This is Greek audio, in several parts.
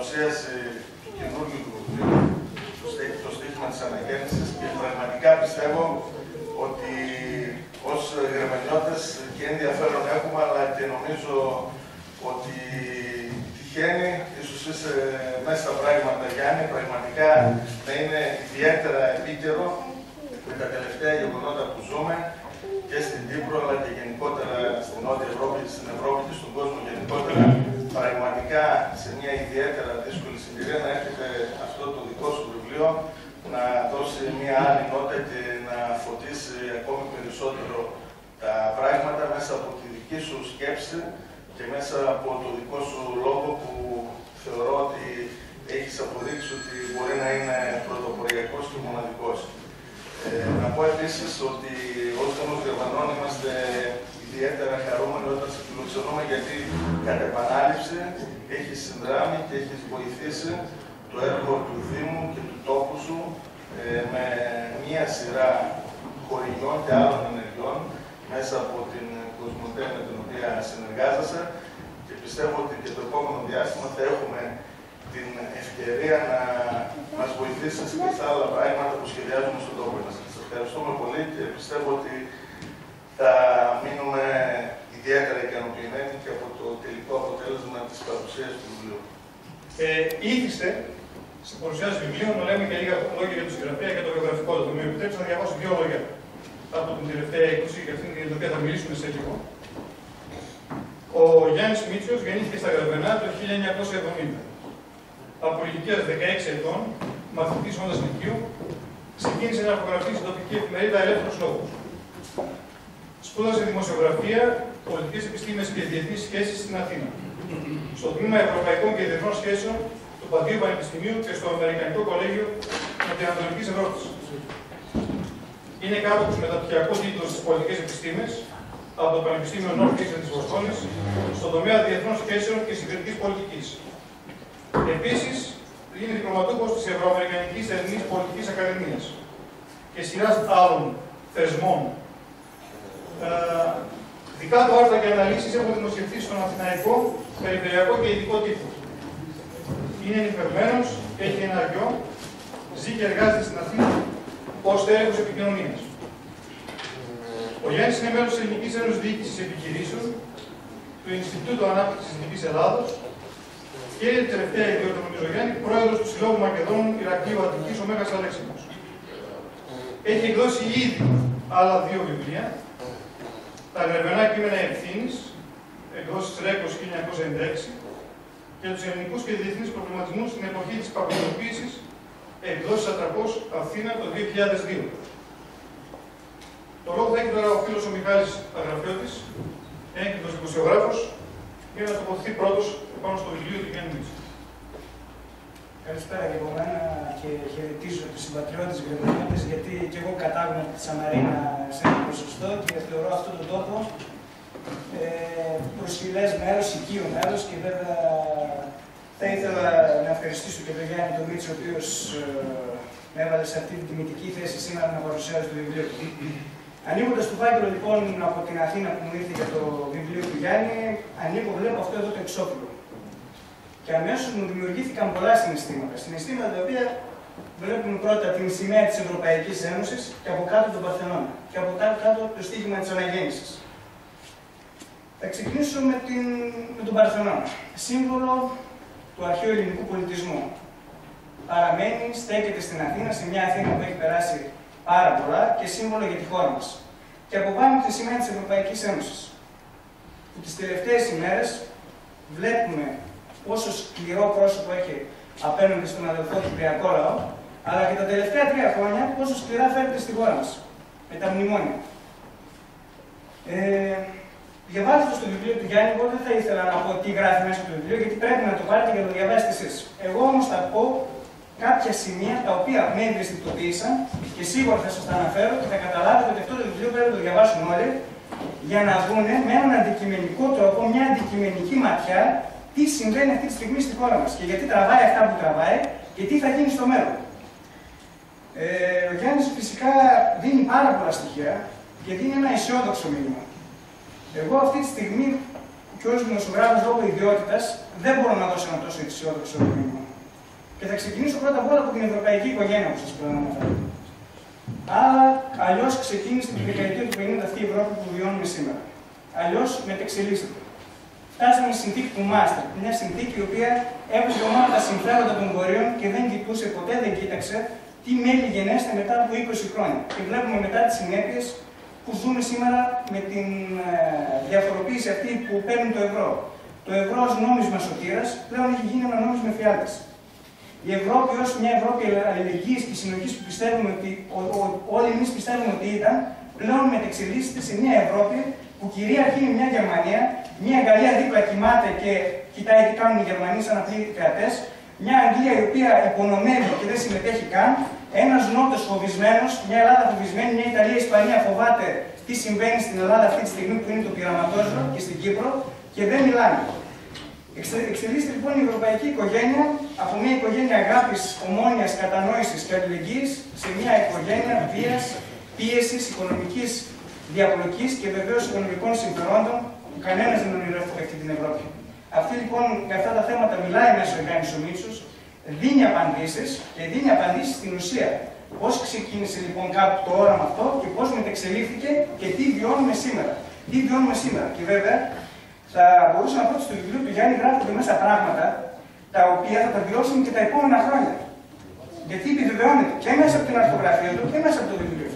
παρουσίαση του καινούργιου του βιβλίου, το στοίχημα της αναγέννησης, και πραγματικά πιστεύω ότι ως γερμανιώτες και ενδιαφέρον έχουμε, αλλά και νομίζω ότι τυχαίνει, ίσως είσαι μέσα στα πράγματα, Γιάννη, πραγματικά να είναι ιδιαίτερα επίκαιρο με τα τελευταία γεγονότα που ζούμε και στην Κύπρο, αλλά και γενικότερα στην Νότια Ευρώπη, στην Ευρώπη και στον κόσμο γενικότερα. Πραγματικά σε μια ιδιαίτερα δύσκολη συγκυρία να έρχεται αυτό το δικό σου βιβλίο να δώσει μια άλλη νότα και να φωτίσει ακόμη περισσότερο τα πράγματα μέσα από τη δική σου σκέψη και μέσα από το δικό σου λόγο που θεωρώ ότι έχεις αποδείξει ότι μπορεί να είναι πρωτοποριακός και μοναδικός. Να πω επίσης ότι ως Δήμος Γερμανών είμαστε ιδιαίτερα χαρούμενοι όταν σε φιλοξενούμε, γιατί κατ' επανάληψη έχεις συνδράμει και έχεις βοηθήσει το έργο του Δήμου και του τόπου σου με μία σειρά χορηγιών και άλλων ενεργειών μέσα από την Κοσμοτέ με την οποία συνεργάζεσαι, και πιστεύω ότι και το επόμενο διάστημα θα έχουμε την ευκαιρία να μας βοηθήσεις και σε άλλα πράγματα που σχεδιάζουμε στον τόπο μας. Σας ευχαριστούμε πολύ και πιστεύω ότι θα μείνουμε ιδιαίτερα ικανοποιημένοι και από το τελικό αποτέλεσμα της παρουσίας του βιβλίου. Ήθιστε στην παρουσίαση του βιβλίου να λέμε και λίγα λόγια για το συγγραφέα και το βιογραφικό του. Με επιτρέψτε να διαβάσω δύο λόγια από την τελευταία έκδοση, για αυτήν την οποία θα μιλήσουμε σε λίγο. Ο Γιάννης Μίτσιος γεννήθηκε στα Γραβενά το 1970. Από ηλικίας 16 ετών, μαθητής όντας λυκείου, ξεκίνησε να αρθογραφεί στην τοπική εφημερίδα Ελεύθερος Λόγος. Σπούδασε δημοσιογραφία, πολιτικές επιστήμες και διεθνείς σχέσεις στην Αθήνα, στο τμήμα Ευρωπαϊκών και Διεθνών Σχέσεων του Παντίου Πανεπιστημίου και στο Αμερικανικό Κολέγιο Νοτιοανατολικής Ευρώπης. Είναι κάτοχος μεταπτυχιακού τίτλου στις πολιτικές επιστήμες από το Πανεπιστήμιο Northeastern της Βοστόνης, στον τομέα διεθνών σχέσεων και συγκριτικής πολιτικής. Επίσης, είναι διπλωματούχος της Ευρωαμερικανικής Εθνικής Πολιτικής Ακαδημίας και σειράς άλλων θεσμών. Δικά του άρθρα και αναλύσεις έχουν δημοσιευθεί στον Αθηναϊκό, Περιφερειακό και Ειδικό τύπο. Είναι νηφευμένος, έχει ένα γιο, ζει και εργάζεται στην Αθήνα ως τέλεχος επικοινωνίας. Ο Γιάννης είναι μέλος της Ελληνικής Ένωσης Διοίκησης Επιχειρήσεων, του Ινστιτούτου Ανάπτυξης Δυτικής Ελλάδος και τελευταία ιδιότητα, νομίζω, Γιάννη, πρόεδρος του Συλλόγου Μακεδόνων Ηρακλείου Αττικής, ο Μέγας Αλέξανδρος. Έχει εκδώσει ήδη άλλα δύο βιβλία. Τα Γραβενά Κείμενα Ευθύνης, εκδόσεις Ρέκος 1996, και τους ελληνικούς και διεθνείς προβληματισμούς στην εποχή της παγκοσμιοποίησης, εκδόσεις Ατραπός Αθήνα το 2002. Το λόγο θα έχει τώρα ο φίλος ο Μιχάλης Αγραφιώτης, έγκριτος δημοσιογράφος, για να τοποθετηθεί πρώτος πάνω στο βιβλίο του Γιάννη Μίτσου. Καλησπέρα και από μένα και χαιρετίζω τους συμπατριώτες Γερμανιώτες, γιατί και εγώ κατάγομαι από τη Σαμαρίνα σε ένα ποσοστό και θεωρώ αυτόν τον τόπο προσφυλές μέρος, οικείο μέρος, και βέβαια θα ήθελα να ευχαριστήσω και τον Γιάννη τον Μίτσο, ο οποίος με έβαλε σε αυτή την τιμητική θέση σήμερα να παρουσιάζει το βιβλίο του. Ανοίγοντας το φάκελο λοιπόν από την Αθήνα που μου ήρθε για το βιβλίο του Γιάννη, ανοίγω, βλέπω αυτό εδώ το εξώφυλλο. Και αμέσως μου δημιουργήθηκαν πολλά συναισθήματα. Συναισθήματα τα οποία βλέπουμε πρώτα την σημαία της Ευρωπαϊκής Ένωσης και από κάτω τον Παρθενώνα. Και από κάτω το στοίχημα της αναγέννησης. Θα ξεκινήσω με τον Παρθενώνα. Σύμβολο του αρχαίου ελληνικού πολιτισμού. Παραμένει, στέκεται στην Αθήνα, σε μια Αθήνα που έχει περάσει πάρα πολλά, και σύμβολο για τη χώρα μας. Και από πάνω τη σημαία της Ευρωπαϊκής Ένωσης. Που τις τελευταίες ημέρες βλέπουμε πόσο σκληρό πρόσωπο έχει απέναντι στον αδελφό κυπριακό λαό, αλλά και τα τελευταία 3 χρόνια πόσο σκληρά φέρεται στη χώρα μας, με τα μνημόνια. Διαβάζοντας το βιβλίο του Γιάννη, εγώ δεν θα ήθελα να πω τι γράφει μέσα στο βιβλίο, γιατί πρέπει να το πάρετε και να το διαβάσετε εσείς. Εγώ όμως θα πω κάποια σημεία τα οποία με ευαισθητοποίησαν και σίγουρα θα σας τα αναφέρω και θα καταλάβετε ότι αυτό το βιβλίο πρέπει να το διαβάσουν όλοι, για να δούνε με έναν αντικειμενικό τρόπο, μια αντικειμενική ματιά, τι συμβαίνει αυτή τη στιγμή στη χώρα μας και γιατί τραβάει αυτά που τραβάει και τι θα γίνει στο μέλλον. Ο Γιάννης φυσικά δίνει πάρα πολλά στοιχεία και δίνει ένα αισιόδοξο μήνυμα. Εγώ αυτή τη στιγμή και ως δημοσιογράφος λόγω ιδιότητας δεν μπορώ να δώσω ένα τόσο αισιόδοξο μήνυμα. Και θα ξεκινήσω πρώτα απ' όλα από την ευρωπαϊκή οικογένεια που σας προαναφέρω. Άρα, αλλιώς ξεκίνησε τη δεκαετία του 50 αυτή η Ευρώπη που βιώνουμε σήμερα. Αλλιώς μετεξελίσσεται. Φτάσαμε στη συνθήκη του Μάστριχτ, μια συνθήκη η οποία έβλεπε μόνο τα συμφέροντα των βορείων και δεν κοιτούσε, ποτέ δεν κοίταξε τι μέλη γενέστε μετά από 20 χρόνια. Και βλέπουμε μετά τις συνέπειες που ζούμε σήμερα με την διαφοροποίηση αυτή που παίρνει το ευρώ. Το ευρώ ως νόμισμα σωτήρας πλέον έχει γίνει ένα νόμισμα εφιάλτης. Η Ευρώπη ως μια Ευρώπη αλληλεγγύης και συνοχής που πιστεύουμε ότι όλοι εμείς πιστεύουμε ότι ήταν, πλέον μετεξελίσσεται σε μια Ευρώπη που κυρίαρχη είναι μια Γερμανία, μια Γαλλία δίπλα κοιμάται και κοιτάει τι κάνουν οι Γερμανοί σαν απλοί κρατές, μια Αγγλία η οποία υπονομεύει και δεν συμμετέχει καν, ένας Νότος φοβισμένος, μια Ελλάδα φοβισμένη, μια Ιταλία, η Ισπανία φοβάται τι συμβαίνει στην Ελλάδα αυτή τη στιγμή που είναι το πειραματόζωο και στην Κύπρο και δεν μιλάνε. Εξελίσσεται λοιπόν η ευρωπαϊκή οικογένεια από μια οικογένεια αγάπης, ομόνοιας, κατανόησης και αλληλεγγύης σε μια οικογένεια βίας, πίεσης, οικονομικής διαπλοκής και βεβαίως οικονομικών συμφερόντων που κανένας δεν ονειρεύεται αυτή την Ευρώπη. Αυτή λοιπόν για αυτά τα θέματα μιλάει μέσα ο Γιάννης ο Μίτσος, δίνει απαντήσεις και δίνει απαντήσεις στην ουσία. Πώς ξεκίνησε λοιπόν κάπου το όραμα αυτό και πώς μετεξελίχθηκε και τι βιώνουμε σήμερα. Τι βιώνουμε σήμερα. Και βέβαια θα μπορούσα να πω ότι στο βιβλίο του Γιάννη γράφονται μέσα πράγματα τα οποία θα τα βιώσουμε και τα επόμενα χρόνια. Γιατί επιβεβαιώνεται και μέσα από την αρθογραφία του και μέσα από το βιβλίο.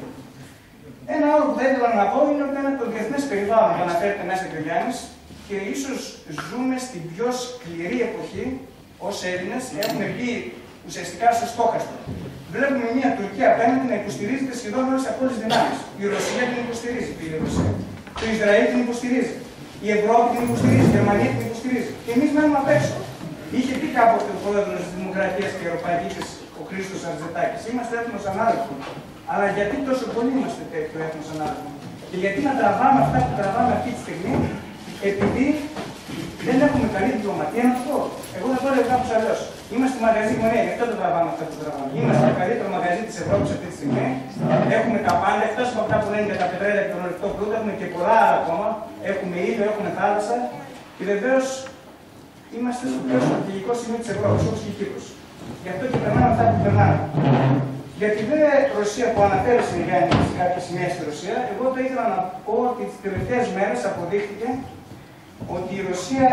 Ένα άλλο που θα ήθελα να πω είναι ότι είναι το διεθνές περιβάλλον που αναφέρεται μέσα και ο Γιάννης και ίσως ζούμε στην πιο σκληρή εποχή ως Έλληνες. Έχουμε μπει ουσιαστικά στο στόχαστρο. Βλέπουμε μια Τουρκία απέναντι να υποστηρίζεται σχεδόν όλες από όλες τις δυνάμεις. Η Ρωσία την υποστηρίζει, η Ρωσία. Το Ισραήλ την υποστηρίζει. Η Ευρώπη την υποστηρίζει, η Γερμανία την υποστηρίζει. Και εμείς μένουμε απ' έξω. Είχε πει κάποτε ο πρόεδρος της Δημοκρατίας και Ευρωπαϊκής, ο Χρήστος Αρζετάκης, είμαστε έθνος ανάδελφο. Αλλά γιατί τόσο πολύ είμαστε τέτοιο έθνος ανάδελφο. Και γιατί να τραβάμε αυτά που τραβάμε αυτή τη στιγμή, επειδή δεν έχουμε καλή διπλωματία, να το πω. Εγώ θα το έλεγα κάπως αλλιώς. Είμαστε μαγαζί γωνία, γι' αυτό το τραβάμε αυτά που τραβάμε. Είμαστε το καλύτερο μαγαζί της Ευρώπης αυτή τη στιγμή. Έχουμε τα πάντα, εκτός από αυτά που λένε για τα πετρέλαια και τον ορυκτό πλούτο, έχουμε και πολλά άλλα ακόμα. Έχουμε ήλιο, έχουμε θάλασσα. Και βεβαίως είμαστε στο πιο στρατηγικό σημείο της Ευρώπης, όπως και η Κύπρος. Γι' αυτό και περνάμε αυτά που περνάμε. Για τη δε Ρωσία που αναφέρει στην Γιάννη σε κάποια σημεία στη Ρωσία, εγώ θα ήθελα να πω ότι τις τελευταίες μέρες αποδείχθηκε ότι η Ρωσία,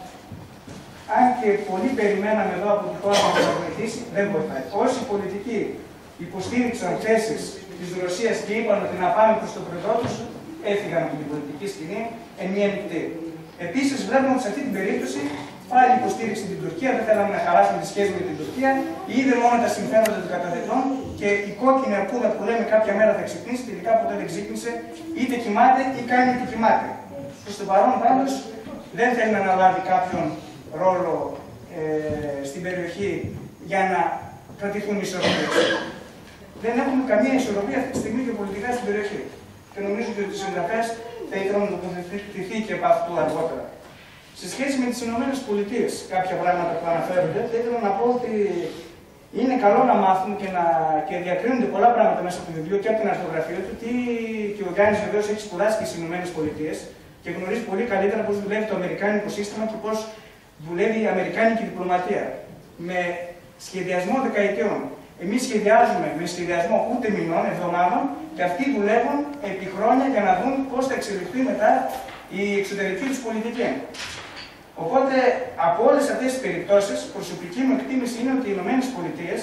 αν και πολλοί περιμέναμε εδώ από τη χώρα να την βοηθήσει, δεν βοηθάει. Όσοι πολιτικοί υποστήριξαν θέσεις της Ρωσίας και είπαν ότι να πάμε προς το προεδρό τους, έφυγαν από την πολιτική σκηνή εν μία νυχτή. Επίσης, βλέπουμε ότι σε αυτή την περίπτωση πάλι υποστήριξε την Τουρκία, δεν θέλαμε να χαλάσουμε τη σχέση με την Τουρκία, είδε μόνο τα συμφέροντα των καταδετών και η κόκκινη αρκούδα που λέμε κάποια μέρα θα ξυπνήσει, τελικά ποτέ δεν ξύπνησε, είτε κοιμάται ή κάνει είτε κοιμάται. Προς το παρόν πάντως δεν θέλει να αναλάβει κάποιον ρόλο στην περιοχή για να κρατηθούν οι ισορροπίες. Δεν έχουμε καμία ισορροπία αυτή τη στιγμή και πολιτικά στην περιοχή. Και νομίζω ότι οι συγγραφές θα ήθελαν να τοποθετηθεί και από αυτού αργότερα. Σε σχέση με τις ΗΠΑ, κάποια πράγματα που αναφέρονται, θα ήθελα να πω ότι είναι καλό να μάθουμε και διακρίνονται πολλά πράγματα μέσα από το βιβλίο και από την αρθογραφία του, και ο Γιάννης βεβαίως έχει σπουδάσει και στις ΗΠΑ και γνωρίζει πολύ καλύτερα πώς δουλεύει το αμερικάνικο σύστημα και πώς δουλεύει η αμερικάνικη διπλωματία. Με σχεδιασμό δεκαετιών. Εμείς σχεδιάζουμε με σχεδιασμό ούτε μηνών, εβδομάδων, και αυτοί δουλεύουν επί χρόνια για να δουν πώς θα εξελιχθεί μετά η εξωτερική τους πολιτική. Οπότε, από όλες αυτές τις περιπτώσεις, προσωπική μου εκτίμηση είναι ότι οι ΗΠΑ,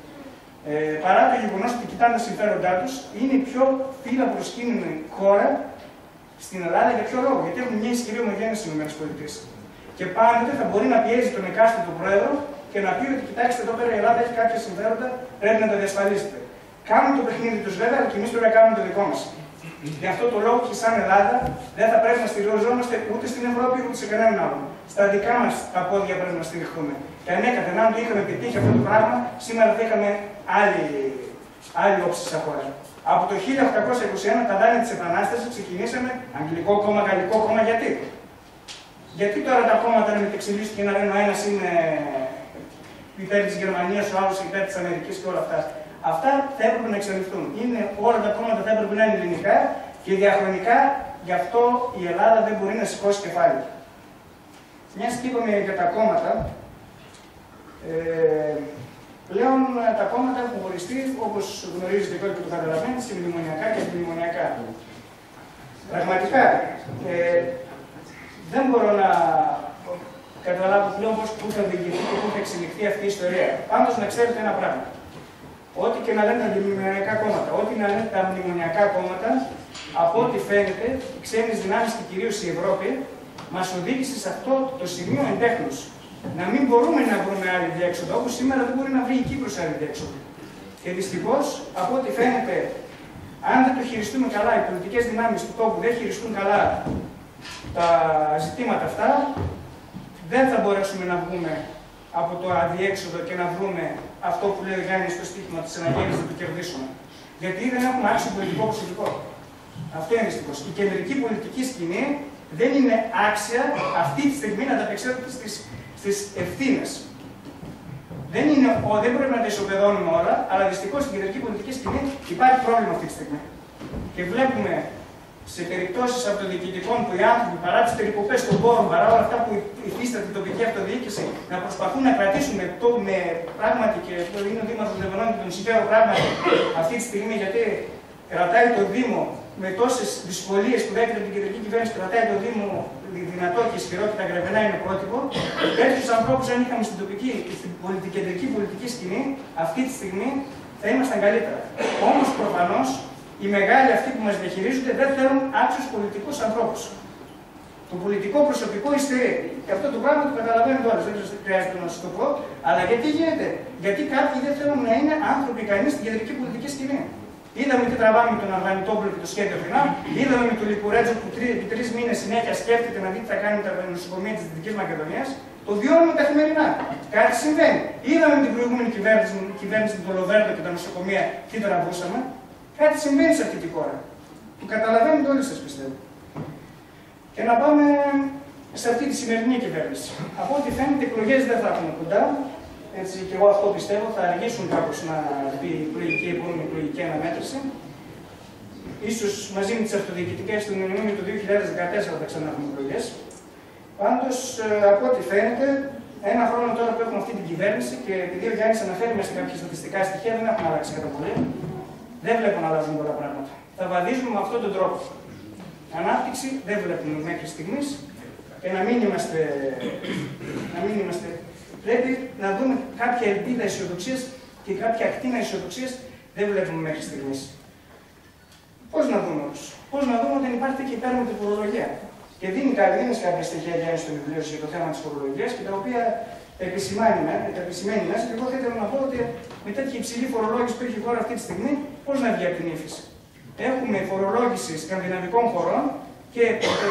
παρά το γεγονός ότι κοιτάνε τα συμφέροντά τους, είναι η πιο φύλλα προσκύνηνη χώρα στην Ελλάδα. Για ποιο λόγο? Γιατί έχουν μια ισχυρή ομογένεια στις ΗΠΑ. Και πάντοτε θα μπορεί να πιέζει τον εκάστοτε πρόεδρο και να πει ότι κοιτάξτε εδώ πέρα η Ελλάδα έχει κάποια συμφέροντα, πρέπει να τα διασφαλίσετε. Κάνουν το παιχνίδι τους βέβαια, αλλά και εμείς πρέπει να κάνουμε το δικό μας. Γι' αυτό το λόγο και σαν Ελλάδα δεν θα πρέπει να στηριζόμαστε ούτε στην Ευρώπη ούτε σε κανέναν άλλον. Στα δικά μας τα πόδια πρέπει να στηριχθούμε. Και ανέκαθεν, αν το είχαμε πετύχει αυτό το πράγμα, σήμερα θα είχαμε άλλη όψη σαν χώρα. Από το 1821, τα δάνεια της Επανάστασης, ξεκινήσαμε Αγγλικό κόμμα, Γαλλικό κόμμα. Γιατί τώρα τα κόμματα να μετεξελίσσουν και να λένε ο ένας είναι υπέρ της Γερμανίας, ο άλλος υπέρ της Αμερικής και όλα αυτά. Αυτά θα έπρεπε να εξελιχθούν. Όλα τα κόμματα θα έπρεπε να είναι ελληνικά και διαχρονικά, γι' αυτό η Ελλάδα δεν μπορεί να σηκώσει κεφάλι. Μιας και είπαμε για τα κόμματα, Πλέον τα κόμματα έχουν χωριστεί, όπως γνωρίζετε και όλοι και το καταλαβαίνετε, σε μνημονιακά και αντιμνημονιακά. Πραγματικά, δεν μπορώ να καταλάβω πλέον πού θα διηγηθεί και πού θα εξελιχθεί αυτή η ιστορία. Πάντως να ξέρετε ένα πράγμα. Ό,τι και να λένε τα αντιμνημονιακά κόμματα, ό,τι να λένε τα μνημονιακά κόμματα, από ό,τι φαίνεται, οι ξένες δυνάμεις και κυρίως η Ευρώπη, μας οδήγησε σε αυτό το σημείο εντέχνους. Να μην μπορούμε να βρούμε άλλη διέξοδο, όπως σήμερα δεν μπορεί να βρει η Κύπρος άλλη διέξοδο. Και δυστυχώς, από ό,τι φαίνεται, αν δεν το χειριστούμε καλά, οι πολιτικές δυνάμεις του τόπου δεν χειριστούν καλά τα ζητήματα αυτά, δεν θα μπορέσουμε να βγούμε από το αδιέξοδο και να βρούμε αυτό που λέει ο Γιάννης στο στίχημα της αναγέννησης να το κερδίσουμε. Γιατί δεν έχουμε άξιο πολιτικό προσωπικό. Αυτό είναι δυστυχώς. Η κεντρική πολιτική σκηνή δεν είναι άξια αυτή τη στιγμή να ανταπεξέλθει στις ευθύνες. Δεν πρέπει να τα ισοπεδώνουμε όλα, αλλά δυστυχώς στην κεντρική πολιτική σκηνή υπάρχει πρόβλημα αυτή τη στιγμή. Και βλέπουμε σε περιπτώσεις αυτοδιοικητικών που οι άνθρωποι παρά τις περικοπές των πόρων, παρά όλα αυτά που υφίσταται η τοπική αυτοδιοίκηση, να προσπαθούν να κρατήσουν με πράγματι και αυτό είναι ο Δήμαρχος Λεβενών και τον συγχαίρω πράγματι αυτή τη στιγμή γιατί κρατάει το Δήμο με τόσες δυσκολίες που δέχεται την κεντρική κυβέρνηση, κρατάει το Δήμο δυνατό και ισχυρό και τα Γρεβενά είναι πρότυπο. Τέτοιους ανθρώπους, αν είχαμε στην τοπική και στην κεντρική πολιτική σκηνή, αυτή τη στιγμή θα ήμασταν καλύτερα. Όμως προφανώς οι μεγάλοι αυτοί που μας διαχειρίζονται δεν θέλουν άξιους πολιτικούς ανθρώπους. Το πολιτικό προσωπικό υστερεί. Και αυτό το πράγμα το καταλαβαίνετε όλες, δεν χρειάζεται να σας το πω. Αλλά γιατί γίνεται? Γιατί κάποιοι δεν θέλουν να είναι άνθρωποι ικανοί στην κεντρική πολιτική σκηνή. Είδαμε τι τραβάμε με τον Αργανιτόπουλο και το σχέδιο Φινά. Είδαμε με τον Λικουρέτζο που επί 3 μήνες συνέχεια σκέφτεται να δει τι θα κάνει με τα νοσοκομεία της Δυτικής Μακεδονίας. Το βιώνουμε καθημερινά. Κάτι συμβαίνει. Είδαμε την προηγούμενη κυβέρνηση με τον Λοβέρντο και τα νοσοκομεία τι τραβούσαμε. Κάτι συμβαίνει σε αυτή τη χώρα. Το καταλαβαίνετε όλοι σας πιστεύω. Και να πάμε σε αυτή τη σημερινή κυβέρνηση. Από ό,τι φαίνεται, οι εκλογές δεν θα έχουν κοντά. Έτσι, και εγώ αυτό πιστεύω, θα αργήσουν κάπως να πει η επόμενη εκλογική αναμέτρηση. Ίσως μαζί με τις αυτοδιοικητικές του Ιουνίου του 2014 θα ξανά έχουμε εκλογές. Πάντως, από ό,τι φαίνεται, ένα χρόνο τώρα που έχουμε αυτή την κυβέρνηση και επειδή ο Γιάννης αναφέρει μέσα σε κάποια στατιστικά στοιχεία, δεν έχουν αλλάξει κατά πολύ. Δεν βλέπω να αλλάζουν πολλά πράγματα. Θα βαδίζουμε με αυτόν τον τρόπο. Ανάπτυξη δεν βλέπουμε μέχρι στιγμής και να μην είμαστε. Πρέπει να δούμε κάποια ελπίδα αισιοδοξίας και κάποια ακτίνα αισιοδοξίας δεν βλέπουμε μέχρι στιγμής. Πώς να δούμε όμως? Πώς να δούμε όταν υπάρχει και υπέρμετρη φορολογία? Και δίνει κάποια στοιχεία Γιάννη στο βιβλίο για το θέμα της φορολογίας και τα οποία επισημαίνει μέσα. Και εγώ θα ήθελα να πω ότι με τέτοια υψηλή φορολόγηση που έχει η χώρα αυτή τη στιγμή, πώς να βγει από την ύφεση? Έχουμε φορολόγηση σκανδιναβικών χωρών και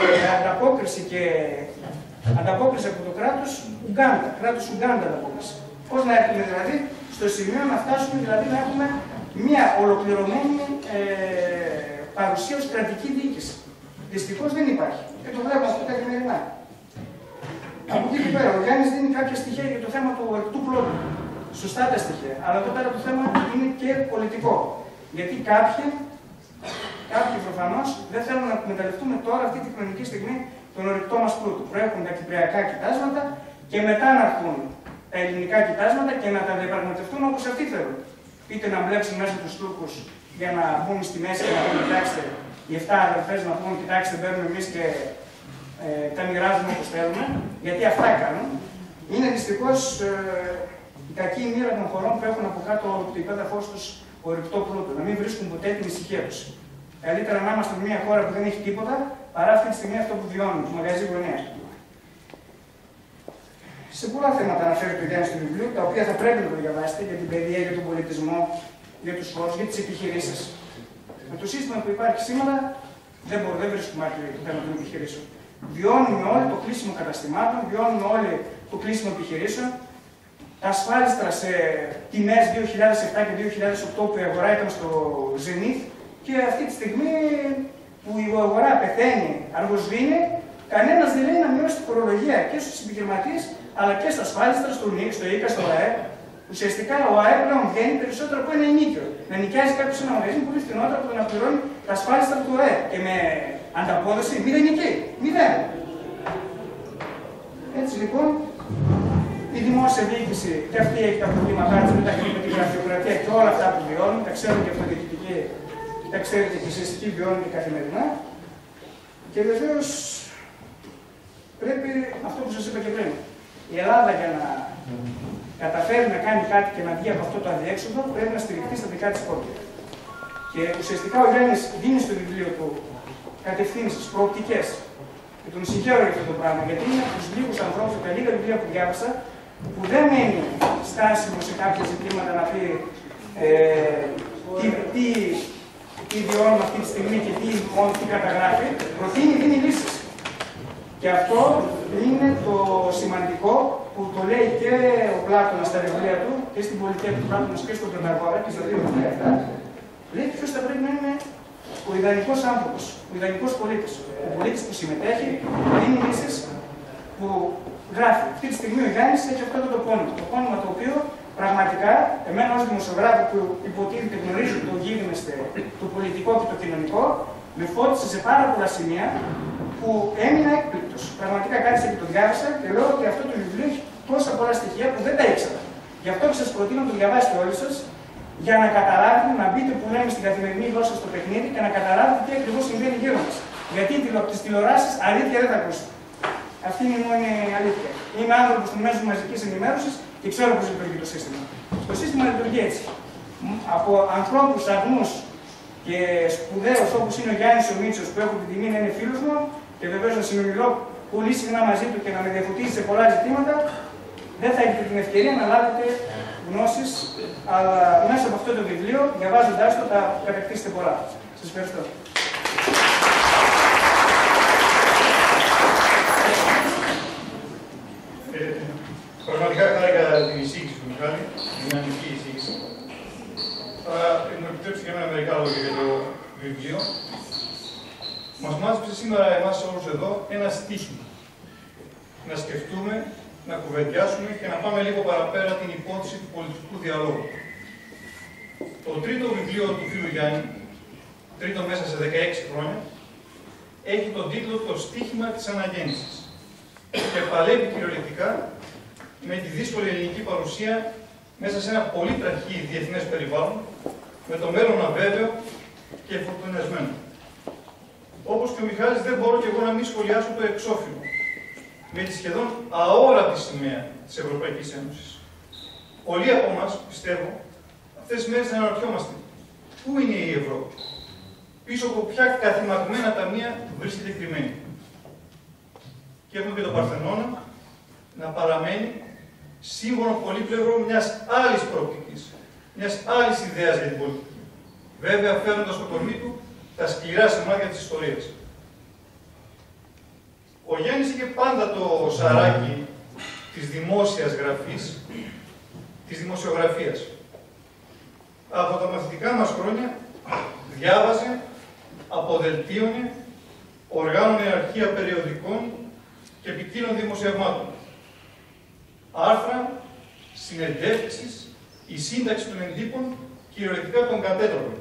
ανταπόκριση από το κράτος Ουγκάντα ανταπόκριση. Πώς να έχουμε δηλαδή στο σημείο να φτάσουμε δηλαδή να έχουμε μια ολοκληρωμένη παρουσία ως κρατική διοίκηση. Δυστυχώς δεν υπάρχει. Και το βλέπουμε αυτό καθημερινά. Από εκεί και πέρα, ο Γιάννης δίνει κάποια στοιχεία για το θέμα του ορεικτού πλότου. Σωστά τα στοιχεία. Αλλά εδώ πέρα το θέμα είναι και πολιτικό. Γιατί κάποιοι προφανώς δεν θέλουν να εκμεταλλευτούμε τώρα αυτή τη χρονική στιγμή τον ορεικτό μας πλούτο. Προέρχονται τα κυπριακά κοιτάσματα και μετά να έρθουν τα ελληνικά κοιτάσματα και να τα διαπραγματευτούν όπως αυτοί θέλουν. Είτε να μπλέξουν μέσα τους Τούρκους για να μπουν στη μέση και να πούν: κοιτάξτε, οι 7 αδερφές να πούν: κοιτάξτε, παίρνουμε εμείς και τα μοιράζουμε όπως θέλουμε, γιατί αυτά κάνουν. Είναι δυστυχώς η κακή μοίρα των χωρών που έχουν από κάτω από το υπέδαφος τους ορεικτό πλούτο. Να μην βρίσκουν ποτέ την ησυχία τους. Καλύτερα να είμαστε μια χώρα που δεν έχει τίποτα παρά αυτή τη στιγμή αυτό που βιώνουμε, το μαγαζί γωνίας. Σε πολλά θέματα αναφέρει το Γιάννη στο βιβλίο, τα οποία θα πρέπει να το διαβάσετε για την παιδεία, για τον πολιτισμό, για τους χώρους, για τις επιχειρήσεις. Με το σύστημα που υπάρχει σήμερα δεν βρίσκουμε άκρη το θέμα των επιχειρήσεων. Βιώνουμε όλοι το κλείσιμο καταστημάτων, βιώνουμε όλοι το κλείσιμο επιχειρήσεων. Τα ασφάλιστρα σε τιμές 2007 και 2008 που η αγορά ήταν στο Zenith και αυτή τη στιγμή που η αγορά πεθαίνει, αργοσβήνει, κανένας δεν λέει να μειώσει τη φορολογία και στους επιχειρηματίες αλλά και στα ασφάλιστρα, στο ΙΚΑ, στο ΑΕΠ. Ουσιαστικά ο ΑΕΠ πλέον βγαίνει περισσότερο από ένα ενίκιο. Να νοικιάζει κάποιο ένα μαγαζί πολύ φθηνότερο από το να πληρώνει τα ασφάλιστρα του ΑΕΠ. Και με ανταπόδοση μηδενική. 0. Έτσι λοιπόν, η δημόσια διοίκηση και αυτή έχει τα προβλήματά της με τη γραφειοκρατία και όλα αυτά που βιώνουν, τα ξέρουν και αυτοδιοικητικοί, τα ξέρετε και εσείς τι βιώνουν και καθημερινά. Και βεβαίως πρέπει αυτό που σας είπα και πριν. Η Ελλάδα για να καταφέρει να κάνει κάτι και να βγει από αυτό το αδιέξοδο πρέπει να στηριχτεί στα δικά της πόδια. Και ουσιαστικά ο Γιάννης δίνει στο βιβλίο του κατευθύνσεις, προοπτικές. Και τον συγχαίρω για αυτό το πράγμα, γιατί είναι από τους λίγους ανθρώπους, από τα λίγα βιβλία που διάβασα, που δεν μένει στάσιμο σε κάποια ζητήματα να πει τι βιώνουμε αυτή τη στιγμή και τι καταγράφει, προτείνει, δίνει λύσεις. Και αυτό είναι το σημαντικό που το λέει και ο Πλάτωνας στα βιβλία του και στην πολιτεία του Πλάτωνας και στον Πρωταγόρα και στα δύο βιβλία αυτά. Λέει ποιος θα πρέπει να είναι ο ιδανικός άνθρωπος, ο ιδανικός πολίτης. Ο πολίτης που συμμετέχει, δίνει λύσεις που γράφει. Αυτή τη στιγμή ο Γιάννης έχει αυτό το πόνημα. Το πόνημα το οποίο πραγματικά, εμένα ως δημοσιογράφο που υποτίθεται γνωρίζω το γίγνεσθε, το πολιτικό και το κοινωνικό, με φώτισε σε πάρα πολλά σημεία που έμεινα έκπληκτος. Πραγματικά κάθισα και το διάβασα και λέω ότι αυτό το βιβλίο έχει τόσα πολλά στοιχεία που δεν τα ήξερα. Γι' αυτό και σας προτείνω να το διαβάσετε όλοι σας, για να καταλάβετε, να μπείτε που λέμε στην καθημερινή γλώσσα στο παιχνίδι και να καταλάβετε τι ακριβώς συμβαίνει γύρω μας. Γιατί τις τηλεοράσεις αλήθεια δεν τα ακούσετε. Αυτή είναι η μόνη αλήθεια. Είμαι άνθρωπος των μέσων μαζικής ενημέρωσης και ξέρω πώς λειτουργεί το σύστημα. Το σύστημα λειτουργεί έτσι. Από ανθρώπους αγνούς και σπουδαίους όπως είναι ο Γιάννης ο Μίτσος, που έχω την τιμή να είναι φίλος μου και βεβαίως να συνομιλώ πολύ συχνά μαζί του και να με διαφωτίσει σε πολλά ζητήματα, δεν θα έχετε την ευκαιρία να λάβετε γνώσεις, αλλά μέσα από αυτό το βιβλίο, διαβάζοντάς το, θα κατακτήσετε πολλά. Σας ευχαριστώ. Πραγματικά χάρηκα την εισήγηση του Μιχάλη, την δυναμική εισήγηση. Θα μου επιτρέψει και εμένα μερικά λόγια για το βιβλίο. Μας μάζεψε σήμερα εμάς όλους εδώ ένα στίχημα. Να σκεφτούμε, να κουβεντιάσουμε και να πάμε λίγο παραπέρα την υπόθεση του πολιτικού διαλόγου. Το τρίτο βιβλίο του φίλου Γιάννη, τρίτο μέσα σε 16 χρόνια, έχει τον τίτλο «Το στίχημα της αναγέννησης» και παλεύει κυριολεκτικά με τη δύσκολη ελληνική παρουσία μέσα σε ένα πολύ τραχή διεθνές περιβάλλον, με το μέλλον αβέβαιο και φορτωνιασμένο. Όπως και ο Μιχάλης, δεν μπορώ και εγώ να μην σχολιάσω το εξώφυλλο, με τη σχεδόν αόρατη σημαία της Ευρωπαϊκής Ένωσης. Πολλοί από εμάς, πιστεύω, αυτές τις μέρες να αναρωτιόμαστε πού είναι η Ευρώπη, πίσω από ποια καθημερινά ταμεία βρίσκεται κρυμμένη. Και έχουμε και το Παρθενώνα να παραμένει σύμβολο πολύπλευρο μιας άλλης προοπτικής, μιας άλλης ιδέας για την πολιτική. Βέβαια, φέρνοντας στο κορμί του τα σκληρά σημάδια της ιστορίας. Ο Γιάννης είχε πάντα το σαράκι της δημόσιας γραφής, της δημοσιογραφίας. Από τα μαθητικά μας χρόνια διάβαζε, αποδελτίωνε, οργάνωνε αρχεία περιοδικών και ποικίλων δημοσιευμάτων. Άρθρα, συνεντεύξεις, η σύνταξη των εντύπων, κυριολεκτικά των κατέτροπων.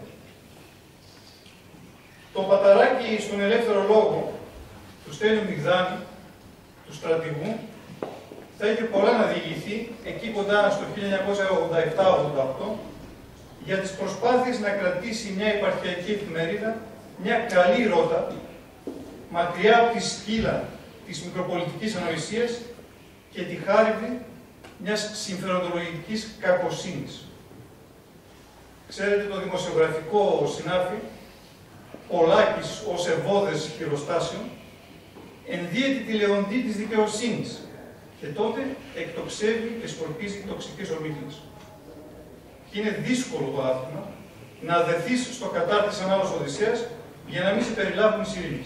Το παταράκι στον ελεύθερο λόγο του Στέλιου Μιγδάνη, του στρατηγού, θα είχε πολλά να διηγηθεί εκεί κοντά στο 1987-88 για τις προσπάθειες να κρατήσει μια επαρχιακή εφημερίδα, μια καλή ρότα, μακριά από τη σκύλα της μικροπολιτικής ανοησίας και τη χάριβη μιας συμφεροντολογικής κακοσύνης. Ξέρετε, το δημοσιογραφικό συνάφι, Πολάκης ως ευώδες χειροστάσεων, ενδύεται τη λεοντή της δικαιοσύνης και τότε εκτοξεύει και σκορπίζει τοξικές ομίχλες. Και είναι δύσκολο το άθλημα να δεθείς στο κατάρ της ανάλογης Οδυσσέας για να μην σε περιλάβουν οι σιρήνες.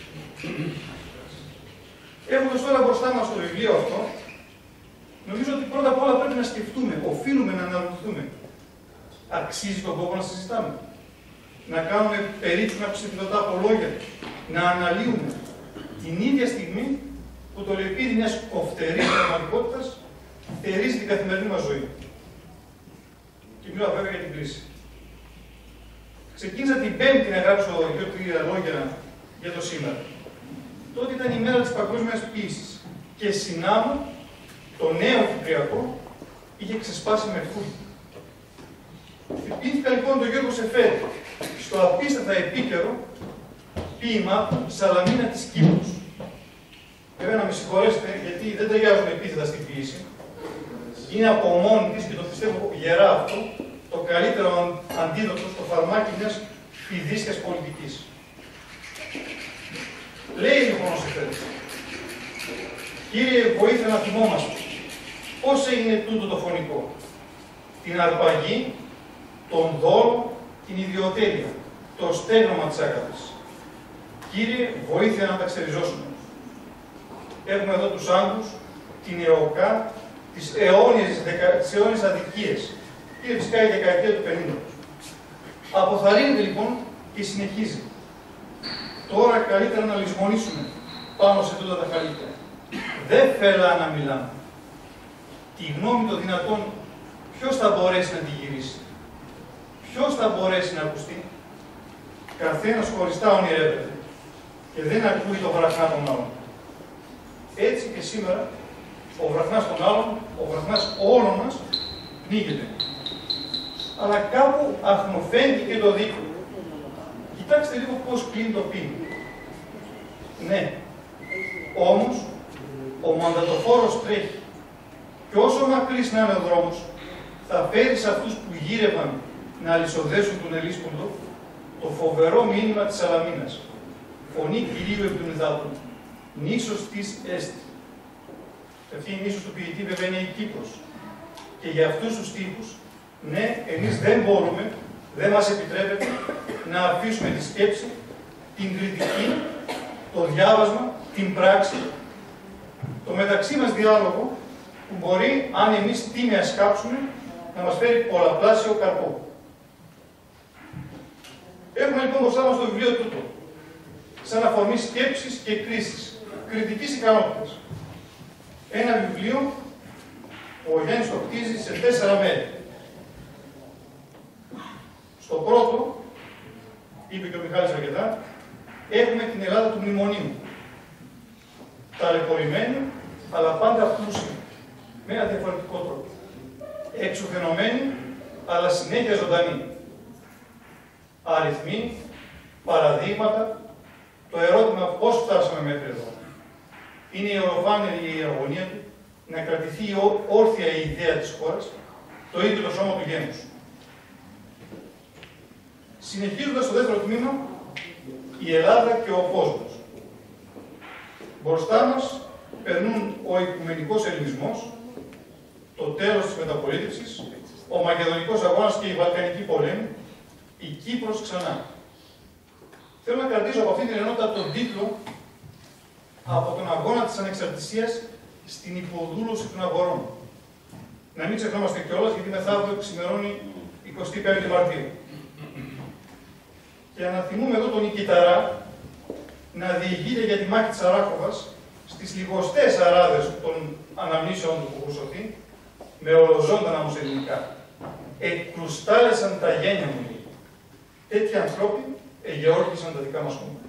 Έχοντας τώρα μπροστά μας το βιβλίο αυτό, νομίζω ότι πρώτα απ' όλα πρέπει να σκεφτούμε, οφείλουμε να αναρωτηθούμε. Αξίζει τον κόπο να συζητάμε, να κάνουμε περίφημα ψηφιδωτά απολόγια, να αναλύουμε την ίδια στιγμή που το λεπίδι μιας κοφτερής πραγματικότητας θερίζει την καθημερινή μας ζωή. Και μιλάω βέβαια για την κρίση. Ξεκίνησα την Πέμπτη να γράψω 2-3 λόγια για το σήμερα. Τότε ήταν η μέρα της παγκόσμιας ποίησης και συνάμω το νέο Κυπριακό είχε ξεσπάσει με φούλη. Θυμήθηκα λοιπόν τον Γιώργο Σεφέρη στο απίστευτα επίκαιρο ποίημά του «Σαλαμίνα της Κύπρους». Βέβαια να με συγχωρέσετε, γιατί δεν ταιριάζουν επίθετα στην ποίηση. Είναι από μόνη της, και το πιστεύω γερά αυτό, το καλύτερο αντίδοτο στο φαρμάκι μιας φιδίσκιας πολιτικής. Λέει λοιπόν ο Σεφέρης: «Κύριε, βοήθεια να θυμόμαστε. Πώς έγινε τούτο το φωνικό? Την αρπαγή, τον δώρο, την ιδιοτέλεια, το στέγνομα της αγάπης. Κύριε, βοήθεια να τα ξεριζώσουμε. Έχουμε εδώ τους Άγγλους, την ΕΟΚΑ, τις αιώνιες αδικίες. Είναι φυσικά η δεκαετία του 50. Αποθαρρύνεται λοιπόν και συνεχίζει. Τώρα καλύτερα να λησμονήσουμε πάνω σε τούτα τα καλύτερα. Δεν φέλα να μιλάμε. Τη γνώμη των δυνατών ποιος θα μπορέσει να τη γυρίσει? Ποιος θα μπορέσει να ακουστεί? Καθένας χωριστά ονειρεύεται και δεν ακούει το βραχνά των άλλων. Έτσι και σήμερα ο βραχνάς των άλλων, ο βραχνάς όλων μας, πνίγεται. Αλλά κάπου αχνοφαίνεται και το δίκαιο. Κοιτάξτε λίγο πώς κλείνει το ποίημα. Ναι, όμως ο μαντατοφόρος τρέχει και όσο μακρύς να είναι ο δρόμος, θα φέρει σε αυτούς που γύρευαν να αλυσοδέσουν τον Ελίσποντο το φοβερό μήνυμα της Σαλαμίνας. Φωνή Κυρίου επί των υδάτων, νήσος της έστη. Αυτή η νήσος του ποιητή βέβαια είναι η Κύπρος. Και για αυτούς τους τύπους, ναι, εμείς δεν μπορούμε, δεν μας επιτρέπεται να αφήσουμε τη σκέψη, την κριτική, το διάβασμα, την πράξη, το μεταξύ μας διάλογο που μπορεί, αν εμείς τίμια σκάψουμε, να μας φέρει πολλαπλάσιο καρπό. Έχουμε λοιπόν μπροστά μας το βιβλίο τούτο, σαν αφορμή σκέψης και κρίσης, κριτικής ικανότητας. Ένα βιβλίο που ο Γιάννης το κτίζει σε 4 μέρη. Στο πρώτο, είπε και ο Μιχάλης αρκετά, έχουμε την Ελλάδα του μνημονίου. Ταλαιπωρημένη, αλλά πάντα πλούσια, με ένα διαφορετικό τρόπο. Εξουθενωμένη, αλλά συνέχεια ζωντανή. Αριθμοί, παραδείγματα, το ερώτημα πώς φτάσαμε μέχρι εδώ. Είναι η οροφάνερη η αγωνία του να κρατηθεί όρθια η ιδέα της χώρας, το ίδιο το σώμα του γένους. Συνεχίζοντας το δεύτερο τμήμα, η Ελλάδα και ο κόσμος. Μπροστά μας περνούν ο οικουμενικός ελληνισμός, το τέλος της μεταπολίτευσης, ο Μακεδονικός αγώνας και η Βαλκανική πολέμη, η Κύπρος ξανά. Θέλω να κρατήσω από αυτή την ενότητα τον τίτλο «Από τον αγώνα της ανεξαρτησίας στην υποδούλωση των αγορών». Να μην ξεχνόμαστε κιόλας, γιατί μεθαύριο ξημερώνει 25 Μαρτίου. Και να θυμούμε εδώ τον Νικηταρά να διηγείται για τη μάχη της Αράχοβας στις λιγοστές αράδες των αναμνήσεων του που χρυσωθεί, με ολοζώντανα όμως ελληνικά. Εκρουστάλεσαν τα γένια μου, λέει. Τέτοιοι ανθρώποι εγεώργησαν τα δικά μας κόμματα.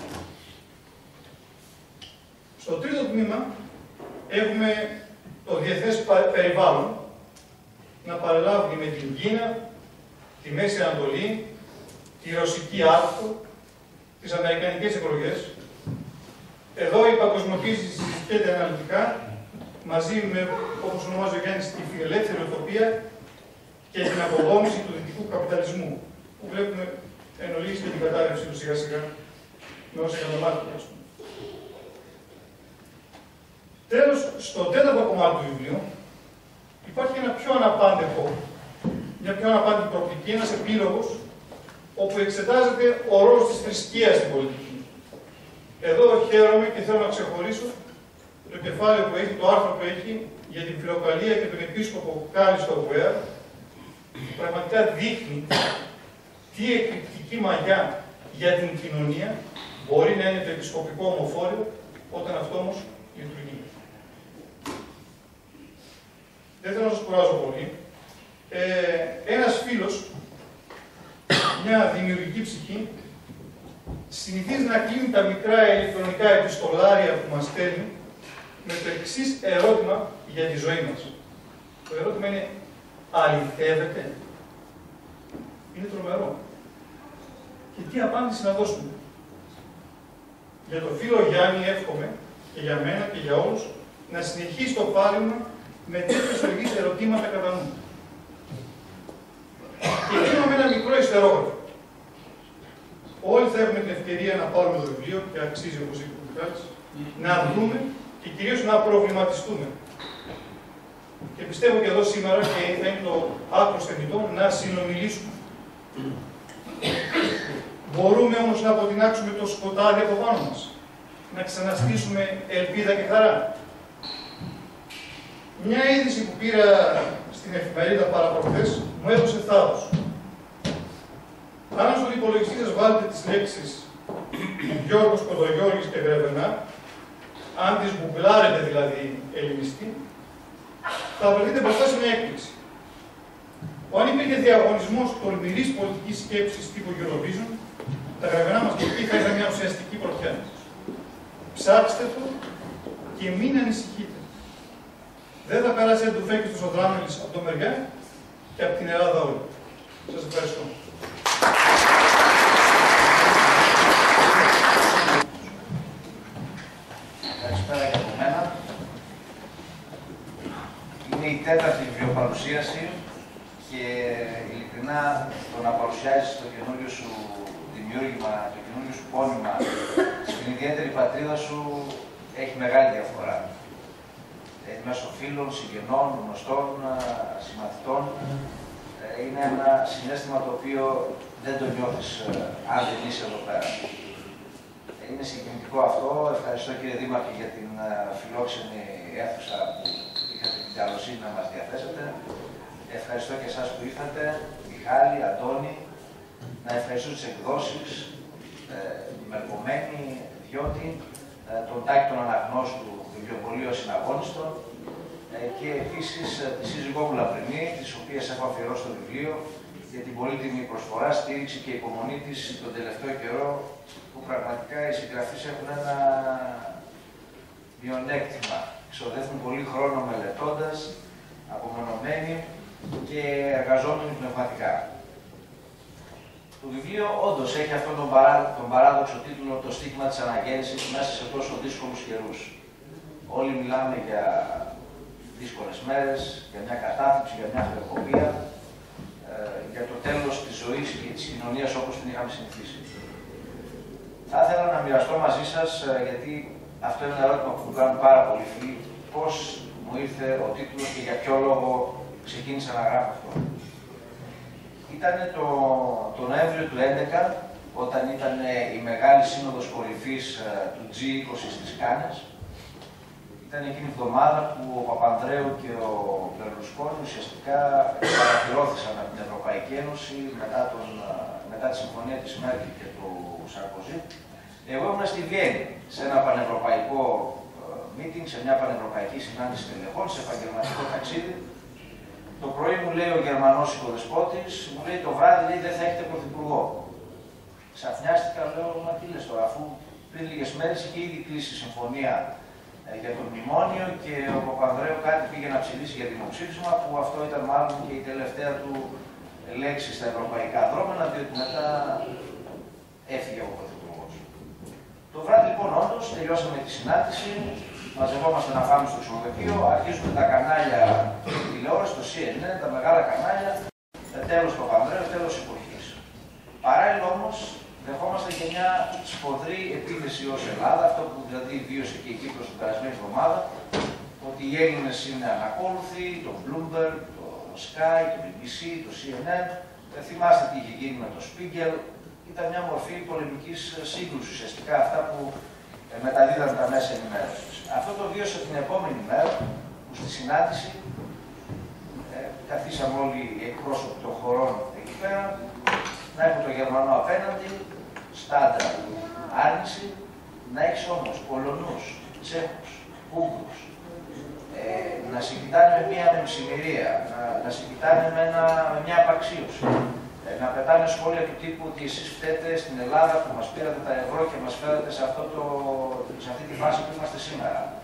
Στο τρίτο τμήμα έχουμε το διεθνές περιβάλλον να παρελάβει με την Κίνα, τη Μέση Ανατολή, τη Ρωσική Άρκτο, τις Αμερικανικές εκλογές. Εδώ η παγκοσμιοποίηση συζητιέται αναλυτικά μαζί με, όπως ονομάζει ο Γιάννης, τη φιλελεύθερη οτοπία και την αποδόμηση του δυτικού καπιταλισμού, που βλέπουμε εν ολίγης και την κατάρρευση του σιγά σιγά με όσα καταμάθηκα. Τέλος, στο τέταρτο κομμάτι του βιβλίου υπάρχει ένα πιο αναπάντεχο, μια πιο απάντητη προοπτική, ένας επίλογος, όπου εξετάζεται ο ρόλος της θρησκείας στην πολιτική. Εδώ χαίρομαι και θέλω να ξεχωρίσω το κεφάλαιο που έχει, το άρθρο που έχει για την φιλοκαλία και τον επίσκοπο Κάριστο Βουέα, που πραγματικά δείχνει τι εκρηκτική μαγιά για την κοινωνία μπορεί να είναι το επισκοπικό ομοφόριο, όταν αυτό όμως λειτουργεί. Δεν θέλω να σας κουράζω πολύ. Ένας φίλος, μια δημιουργική ψυχή, συνηθίζει να κλείνει τα μικρά ηλεκτρονικά επιστολάρια που μας στέλνει με το εξής ερώτημα για τη ζωή μας. Το ερώτημα είναι, αληθεύεται? Είναι τρομερό. Και τι απάντηση να δώσουμε? Για τον φίλο Γιάννη εύχομαι, και για μένα και για όλους, να συνεχίσει το πάλευμα με τέτοιες λογικές ερωτήματα κατά νου. Και κλείνω με ένα μικρό ιστερόγραφο. Όλοι θα έχουμε την ευκαιρία να πάρουμε το βιβλίο, και αξίζει, όπως είπε ο Μιχάλης, να δούμε και κυρίως να προβληματιστούμε. Και πιστεύω και εδώ σήμερα, και θα είναι το άκρος θεμιτό, να συνομιλήσουμε. Μπορούμε όμως να αποτινάξουμε το σκοτάδι από πάνω μας, να ξαναστήσουμε ελπίδα και χαρά. Μια είδηση που πήρα στην εφημερίδα παραπροχθές μου έδωσε θάρρος. Αν στον υπολογιστή σας βάλετε τις λέξεις Γιώργος Κοντογιώργης και Γρεβενά, αν τις γκουγκλάρετε δηλαδή ελληνιστή, θα βρεθείτε μπροστά σε μια έκπληξη. Αν υπήρχε διαγωνισμός τολμηρής πολιτικής σκέψης τύπου Eurovision, τα Γρεβενά μας και εκεί θα ήταν μια ουσιαστική πρωτιά. Ψάξτε το και μην ανησυχείτε. Δεν θα περάσει αν το φέκει στους Οδράμελης από το μεριά και από την Ελλάδα όλη. Σας ευχαριστώ. Καλησπέρα και από μένα. Είναι η τέταρτη βιβλιοπαρουσίαση και ειλικρινά το να παρουσιάζεις το καινούριο σου δημιούργημα, το καινούριο σου πόνημα στην ιδιαίτερη πατρίδα σου έχει μεγάλη διαφορά. Μέσω φίλων, συγγενών, γνωστών, συμμαθητών. Είναι ένα συναίσθημα το οποίο δεν το νιώθεις αν δεν είσαι εδώ πέρα. Είναι συγκινητικό αυτό. Ευχαριστώ κύριε Δήμαρχε για την φιλόξενη αίθουσα που είχατε την καλοσύνη να μας διαθέσετε. Ευχαριστώ και εσάς που ήρθατε, Μιχάλη, Αντώνη. Να ευχαριστώ τις εκδόσεις, Μερκομένη, Διώτη, τον Τάκη τον Αναγνώστου, βιβλιοπωλείο Συναγώνιστο και επίσης τη σύζυγό μου Λαμπρινή, τις οποίες έχω αφιερώσει το βιβλίο για την πολύτιμη προσφορά, στήριξη και υπομονή της τον τελευταίο καιρό, που πραγματικά οι συγγραφείς έχουν ένα μειονέκτημα. Ξοδεύουν πολύ χρόνο μελετώντας, απομονωμένοι και εργαζόμενοι πνευματικά. Το βιβλίο όντως έχει αυτόν τον παράδοξο τίτλο «Το στίγμα της αναγέννησης μέσα σε τόσο δύσκολους καιρούς». Όλοι μιλάμε για δύσκολες μέρες, για μια κατάθλιψη, για μια χρεοκοπία, για το τέλος της ζωής και της κοινωνίας όπως την είχαμε συνηθίσει. Θα ήθελα να μοιραστώ μαζί σας, γιατί αυτό είναι ένα ερώτημα που μου κάνουν πάρα πολλοί φίλοι, πώς μου ήρθε ο τίτλος και για ποιο λόγο ξεκίνησα να γράφω αυτό. Ήταν το Νοέμβριο του 2011, όταν ήταν η μεγάλη σύνοδος κορυφής του G20 στις Κάνες. Ήταν εκείνη η εβδομάδα που ο Παπανδρέου και ο Μπερλουσκόνη ουσιαστικά παρακυρώθησαν από την Ευρωπαϊκή Ένωση μετά τη συμφωνία της Μέρκελ και του Σαρκοζή. Εγώ ήμουν στη Βιέννη, σε ένα πανευρωπαϊκό meeting, σε μια πανευρωπαϊκή συνάντηση τελεχών, σε επαγγελματικό ταξίδι. Το πρωί μου λέει ο Γερμανός οικοδεσπότης, μου λέει το βράδυ λέει, δεν θα έχετε πρωθυπουργό. Ξαφνιάστηκα, λέω, μα τι λες τώρα, αφού πριν λίγες μέρες είχε ήδη κλείσει η συμφωνία για το μνημόνιο και ο Παπανδρέου κάτι πήγε να ψηφίσει για δημοψήφισμα, που αυτό ήταν μάλλον και η τελευταία του λέξη στα ευρωπαϊκά δρόμενα, διότι μετά έφυγε ο πρωθυπουργός. Το βράδυ λοιπόν όντως τελειώσαμε τη συνάντηση, μαζευόμαστε να φάμε στο ξενοδοχείο, αρχίζουν τα κανάλια τηλεόραση, το CNN, τα μεγάλα κανάλια, τέλος Παπανδρέου, τέλος εποχής. Παράλληλα όμως, δεχόμαστε και μια σφοδρή επίθεση ως Ελλάδα, αυτό που δηλαδή βίωσε και η Κύπρος την περασμένη εβδομάδα, ότι οι Έλληνες είναι ανακόλουθοι, το Bloomberg, το Sky, το BBC, το CNN. Θυμάστε τι είχε γίνει με το Spiegel. Ήταν μια μορφή πολεμικής σύγκρουσης, ουσιαστικά αυτά που μεταδίδαν τα μέσα ενημέρωσης. Αυτό το βίωσε την επόμενη μέρα, που στη συνάντηση καθίσαμε όλοι οι εκπρόσωποι των χωρών εκεί πέρα, να έχω το Γερμανό απέναντι, στάνταρ άρνηση, να έχεις όμως Πολωνούς, Τσέχους, Ούγγρους, να σε κοιτάνε με μια ανεμψημερία, να σε κοιτάνε με μια απαξίωση, να πετάνε σχόλια του τύπου ότι εσείς φταίτε στην Ελλάδα που μας πήρατε τα ευρώ και μας φέρατε σε αυτή τη φάση που είμαστε σήμερα.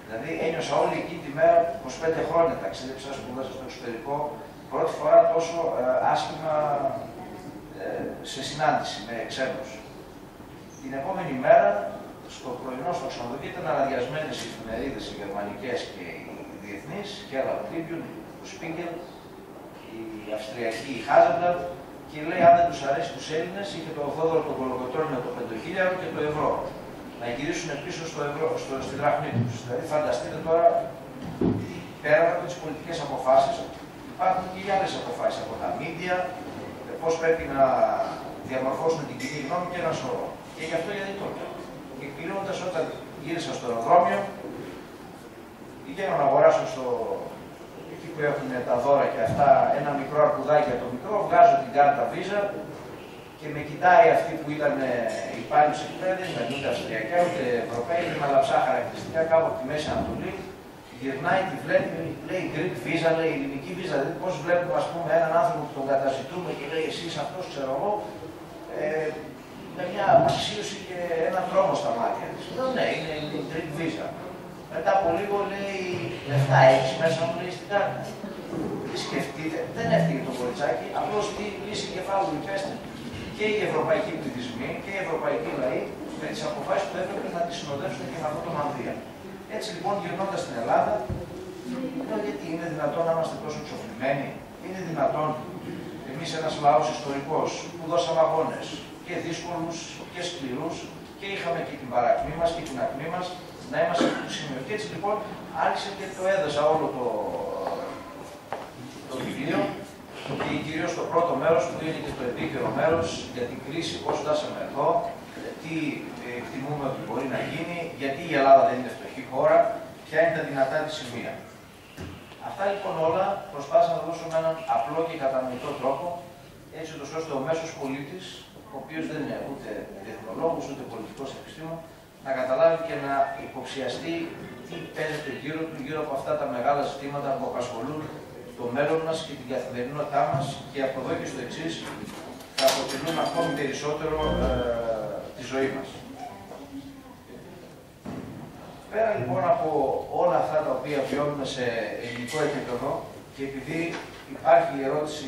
Δηλαδή ένιωσα όλη εκείνη τη μέρα, 25 χρόνια ταξίδεψα, σπούδασα στο εξωτερικό, πρώτη φορά τόσο άσχημα σε συνάντηση με ξένους. Την επόμενη μέρα, στο πρωινό στο ξενοδοχείο ήταν αναδιασμένες οι εφημερίδες, οι γερμανικές και οι διεθνείς, η Herald Tribune, ο Spiegel, η Αυστριακή, η Hasenblatt, και λέει: αν δεν τους αρέσει τους Έλληνες, είχε το Θόδωρο τον Κολοκοτρώνη με το 5.000 και το ευρώ. Να γυρίσουν πίσω στο ευρώ, στη δραχμή τους. Δηλαδή, φανταστείτε τώρα, πέρα από τις πολιτικές αποφάσεις, υπάρχουν και οι άλλες αποφάσεις από τα media, πώς πρέπει να διαμορφώσουν την κοινή γνώμη και ένα σωρό. Και γι' αυτό γιατί το λέω. Και κλείνοντας, όταν γύρισα στο αεροδρόμιο, πηγαίνω να αγοράσω εκεί που έχουν τα δώρα και αυτά, ένα μικρό αρκουδάκι για το μικρό, βγάζω την κάρτα Visa και με κοιτάει αυτή που ήταν υπάλληλος εκεί πέρα, δεν ήταν ούτε Αυστριακά ούτε Ευρωπαίοι, με μαλαψά χαρακτηριστικά κάπου από τη Μέση Ανατολή. Γυρνάει, τη βλέπει, λέει Greek Visa, λέει ελληνική Visa. Δηλαδή, πώς βλέπουμε, ας πούμε, έναν άνθρωπο που τον καταζητούμε και λέει εσείς αυτός, ξέρω εγώ, με μια αξίωση και έναν τρόμο στα μάτια της. Λέω ναι, είναι η Greek Visa. Μετά από λίγο λέει λεφτά έχεις μέσα μου, λέει στην κάρτα. Τι σκεφτείτε, δεν έφυγε το κοριτσάκι, απλώς τι λύση κεφάλου υπέστη και οι ευρωπαϊκοί πληθυσμοί και οι ευρωπαϊκοί λαοί με τις αποφάσεις που έπρεπε να τις συνοδεύσουν και με αυτό το μανδύα. Έτσι λοιπόν, γυρνώντας στην Ελλάδα, λέω γιατί είναι δυνατόν να είμαστε τόσο εξοφλημένοι, είναι δυνατόν εμείς ένας λαός ιστορικός που δώσαμε αγώνες και δύσκολους και σκληρούς και είχαμε και την παρακμή μας και την ακμή μας να είμαστε σε αυτό το σημείο. Και έτσι λοιπόν άρχισε και το έδωσα όλο το βιβλίο και κυρίως το πρώτο μέρος που είναι και το επίκαιρο μέρος για την κρίση, πώς φτάσαμε εδώ, τι εκτιμούμε ότι μπορεί να γίνει, γιατί η Ελλάδα δεν είναι φτωχή χώρα, ποια είναι τα δυνατά της σημεία. Αυτά λοιπόν όλα προσπάθησα να δώσω με έναν απλό και κατανοητό τρόπο, έτσι ώστε ο μέσος πολίτης, ο οποίος δεν είναι ούτε τεχνολόγος ούτε πολιτικός επιστήμων, να καταλάβει και να υποψιαστεί τι παίζεται γύρω από αυτά τα μεγάλα ζητήματα που απασχολούν το μέλλον μας και την καθημερινότητά μας και από εδώ και στο εξής θα αποτελούν ακόμη περισσότερο τη ζωή μας. Πέρα λοιπόν από όλα αυτά τα οποία βιώνουμε σε ελληνικό επίπεδο και επειδή υπάρχει η ερώτηση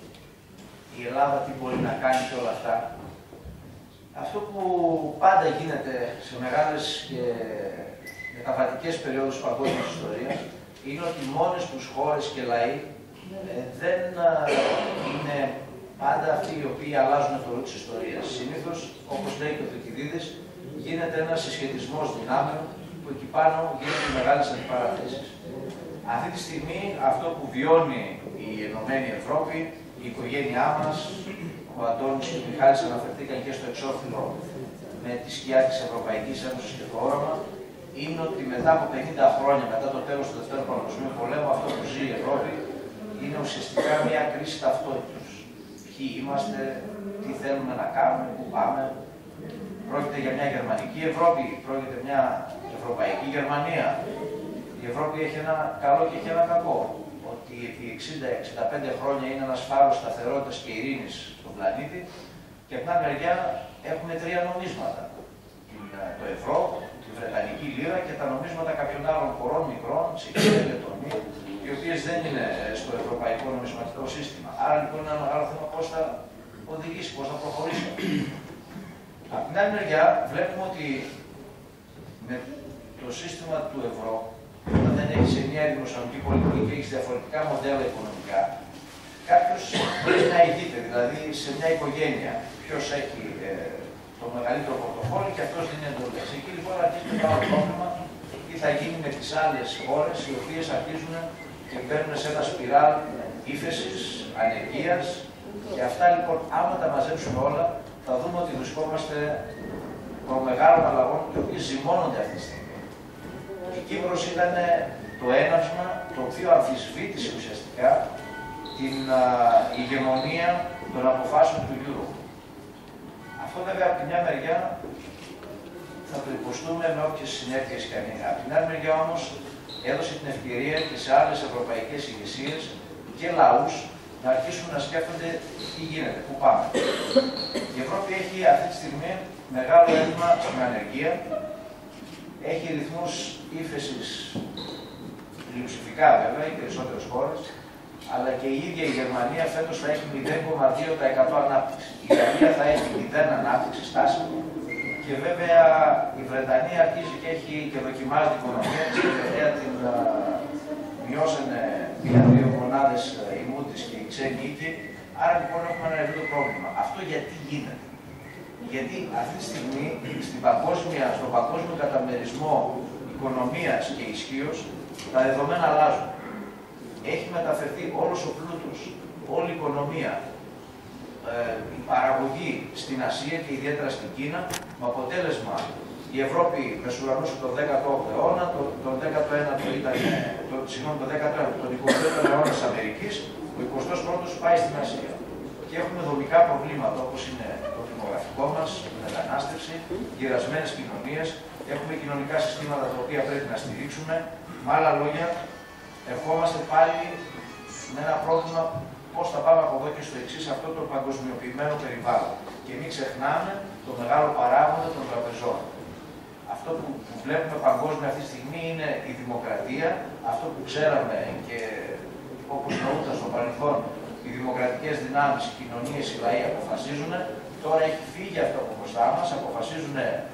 η Ελλάδα τι μπορεί να κάνει και όλα αυτά, αυτό που πάντα γίνεται σε μεγάλες και μεταβατικές περιόδους παγκόσμιας ιστορίας είναι ότι μόνες τους χώρες και λαοί δεν είναι πάντα αυτοί οι οποίοι αλλάζουν το ρου της ιστορίας. Συνήθως, όπως λέει και ο Θουκυδίδης, γίνεται ένας συσχετισμός δυνάμεων που εκεί πάνω γίνονται μεγάλες αντιπαραθέσεις. Αυτή τη στιγμή αυτό που βιώνει η Ενωμένη Ευρώπη, η οικογένειά μας, ο Αντώνης και ο Μιχάλης αναφερθήκαν και στο εξώφυλλο με τη σκιά της Ευρωπαϊκής Ένωσης και το όραμα, είναι ότι μετά από 50 χρόνια, μετά το τέλος του Δευτέρου Παγκοσμίου Πολέμου, αυτό που ζει η Ευρώπη είναι ουσιαστικά μια κρίση ταυτότητας. Ποιοι είμαστε, τι θέλουμε να κάνουμε, πού πάμε. Πρόκειται για μια γερμανική Ευρώπη, πρόκειται για μια ευρωπαϊκή Γερμανία. Η Ευρώπη έχει ένα καλό και έχει ένα κακό. Ότι επί 60-65 χρόνια είναι ένας φάρος σταθερότητας και ειρήνης στον πλανήτη και από την άλλη μεριά έχουμε τρία νομίσματα. Το ευρώ, τη Βρετανική λίρα και τα νομίσματα κάποιων άλλων χωρών μικρών, Τσεχία, Λετωνία, οι οποίες δεν είναι στο ευρωπαϊκό νομισματικό σύστημα. Άρα λοιπόν είναι ένα μεγάλο θέμα πώς θα οδηγήσει, πώς θα προχωρήσει. Από την άλλη μεριά βλέπουμε ότι με το σύστημα του ευρώ, όταν δεν έχεις ενιαία δημοσιονομική πολιτική και έχεις διαφορετικά μοντέλα οικονομικά, κάποιος πρέπει να ηγείται, δηλαδή σε μια οικογένεια, ποιος έχει το μεγαλύτερο πορτοφόλι και αυτός δίνει εντολές. Εκεί λοιπόν αρχίζει το άλλο πρόβλημα τι θα γίνει με τις άλλες χώρες οι οποίες αρχίζουν και μπαίνουν σε ένα σπιράλ ύφεσης, ανεργίας και αυτά λοιπόν άμα τα μαζέψουμε όλα θα δούμε ότι βρισκόμαστε προ μεγάλων αλλαγών οι οποίες ζυμώνονται αυτή τη στιγμή. Η Κύπρος ήταν το έναυσμα το οποίο αμφισβήτησε ουσιαστικά την ηγεμονία των αποφάσεων του Euro. Αυτό βέβαια από τη μια μεριά θα το υποστούμε με όποιες συνέπειες και αν είναι. Από την άλλη μεριά όμως έδωσε την ευκαιρία και σε άλλες ευρωπαϊκές ηγεσίες και λαούς να αρχίσουν να σκέφτονται τι γίνεται, πού πάμε. Η Ευρώπη έχει αυτή τη στιγμή μεγάλο έλλειμμα στην ανεργία, έχει ρυθμούς ύφεσης πλειοψηφικά βέβαια, οι περισσότερες χώρες, αλλά και η ίδια η Γερμανία φέτος θα έχει 0,2% ανάπτυξη. Η Ιταλία θα έχει 0 ανάπτυξη στάσιμη. Και βέβαια η Βρετανία αρχίζει και έχει και δοκιμάζει την οικονομία της. Τελευταία την μειώσανε 2 μονάδες οι μούτης και οι ξένοι οίκοι. Άρα λοιπόν έχουμε ένα ευρύτερο πρόβλημα. Αυτό γιατί γίνεται? Γιατί αυτή τη στιγμή στον παγκόσμιο καταμερισμό οικονομίας και ισχύως τα δεδομένα αλλάζουν. Έχει μεταφερθεί όλος ο πλούτος, όλη η οικονομία, η παραγωγή στην Ασία και ιδιαίτερα στην Κίνα, με αποτέλεσμα η Ευρώπη μεσουρανούσε τον 18ο αιώνα, τον 19ο ήταν, τον 20ο αιώνα της Αμερικής, ο 21ος πάει στην Ασία. Και έχουμε δομικά προβλήματα όπως είναι το δημογραφικό μας, η μετανάστευση, γυρασμένες κοινωνίες, έχουμε κοινωνικά συστήματα τα οποία πρέπει να στηρίξουμε. Με άλλα λόγια, ερχόμαστε πάλι με ένα πρόβλημα πώς θα πάμε από εδώ και στο εξής αυτό το παγκοσμιοποιημένο περιβάλλον. Και μην ξεχνάμε το μεγάλο παράγοντα των τραπεζών. Αυτό που βλέπουμε παγκόσμια αυτή τη στιγμή είναι η δημοκρατία, αυτό που ξέραμε και όπως νοούταν στο παρελθόν, οι δημοκρατικές δυνάμεις, οι κοινωνίες, οι λαοί αποφασίζουν. Τώρα έχει φύγει αυτό από μπροστά μας, αποφασίζουν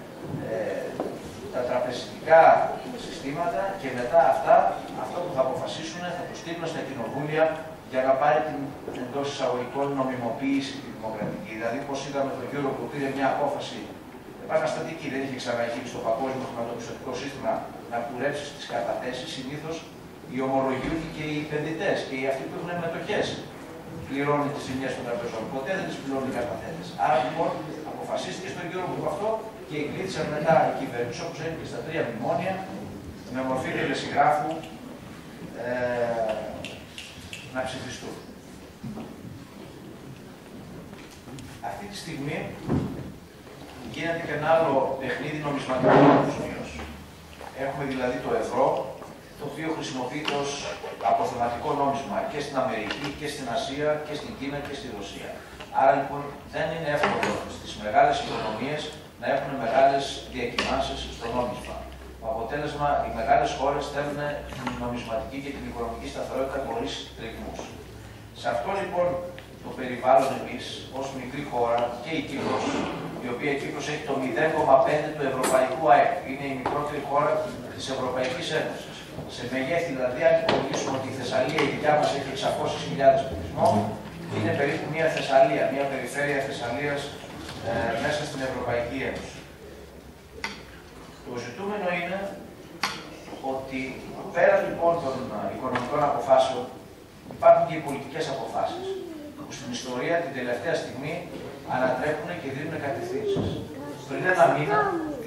τα τραπεζικά συστήματα και μετά αυτό που θα αποφασίσουν θα το στείλουν στα κοινοβούλια για να πάρει την εντός εισαγωγικών νομιμοποίηση τη δημοκρατική. Δηλαδή, πώς είδαμε το Euro που πήρε μια απόφαση επαναστατική, δεν είχε ξαναγίνει στο παγκόσμιο χρηματοπιστωτικό σύστημα να κουρέψει τις καταθέσεις. Συνήθως οι ομολογιούχοι και οι επενδυτές και αυτοί που έχουν μετοχές πληρώνουν τις ζημιές των τραπεζών. Ποτέ δεν τις πληρώνουν οι καταθέτες. Άρα λοιπόν αποφασίστηκε στο Euro που αυτό και εγκρίθησαν μετά οι κυβερνήσεις όπως έγινε και στα 3 μνημόνια με μορφή τελεσυγράφου να ψηφιστούν. Αυτή τη στιγμή γίνεται και ένα άλλο παιχνίδι νομισματικό παγκοσμίως. Έχουμε δηλαδή το ευρώ, το οποίο χρησιμοποιείται ως αποθεματικό νόμισμα και στην Αμερική και στην Ασία και στην Κίνα και στη Ρωσία. Άρα λοιπόν δεν είναι εύκολο στις μεγάλες οικονομίες να έχουν μεγάλες διακυμάνσεις στο νόμισμα. Το αποτέλεσμα, οι μεγάλες χώρες θέλουν την νομισματική και την οικονομική σταθερότητα χωρίς τριγμούς. Σε αυτό λοιπόν το περιβάλλον εμείς, ως μικρή χώρα και η Κύπρος, η οποία η Κύπρος έχει το 0,5 του ευρωπαϊκού ΑΕΠ, είναι η μικρότερη χώρα της Ευρωπαϊκής Ένωσης. Σε μεγέθη δηλαδή, αν υπολογίσουμε ότι η Θεσσαλία η δικιά μας έχει 600.000 πληθυσμό, είναι περίπου μια Θεσσαλία, μια περιφέρεια Θεσσαλίας μέσα στην Ευρωπαϊκή Ένωση. Το ζητούμενο είναι ότι πέρα λοιπόν των οικονομικών αποφάσεων υπάρχουν και οι πολιτικές αποφάσεις που στην ιστορία την τελευταία στιγμή ανατρέπουν και δίνουν κατευθύνσεις. Πριν ένα μήνα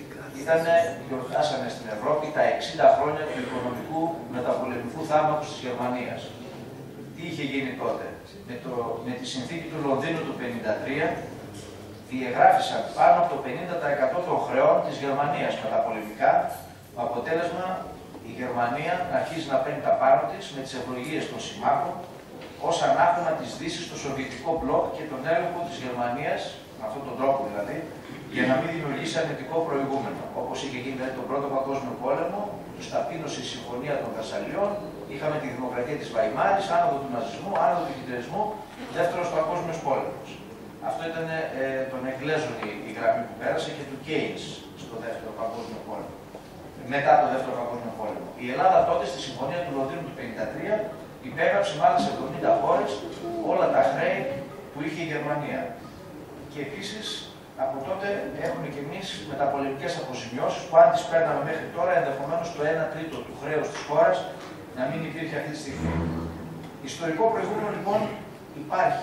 γιορτάσανε στην Ευρώπη τα 60 χρόνια του οικονομικού μεταπολεμικού θαύματος της Γερμανίας. Τι είχε γίνει τότε? Με τη συνθήκη του Λονδίνου του 1953 διεγράφησαν πάνω από το 50% των χρεών της Γερμανίας μεταπολεμικά, με αποτέλεσμα η Γερμανία να αρχίζει να παίρνει τα πάνω της με τις ευλογίες των συμμάχων ως ανάχωμα της Δύσης στο Σοβιετικό μπλοκ και τον έλεγχο της Γερμανίας, με αυτόν τον τρόπο δηλαδή, για να μην δημιουργήσει αρνητικό προηγούμενο. Όπως είχε γίνει τον Πρώτο Παγκόσμιο Πόλεμο, του ταπείνωσε η Συμφωνία των Βερσαλιών, είχαμε τη Δημοκρατία της Βαϊμάρης, άνοδο του ναζισμού, άνοδο του χιτλερισμού, Δεύτερος Παγκόσμιος Πόλεμος. Αυτό ήταν των Εγγλέζων η γραμμή που πέρασε και του Κέινς στο Δεύτερο Παγκόσμιο Πόλεμο. Μετά το Δεύτερο Παγκόσμιο Πόλεμο. Η Ελλάδα τότε στη Συμφωνία του Λονδίνου του 1953 υπέγραψε με άλλες 70 χώρες όλα τα χρέη που είχε η Γερμανία. Και επίσης από τότε έχουμε και εμείς μεταπολεμικές αποζημιώσεις που αν τις παίρναμε μέχρι τώρα, ενδεχομένως το 1/3 του χρέους της χώρας να μην υπήρχε αυτή τη στιγμή. Ιστορικό προηγούμενο λοιπόν υπάρχει.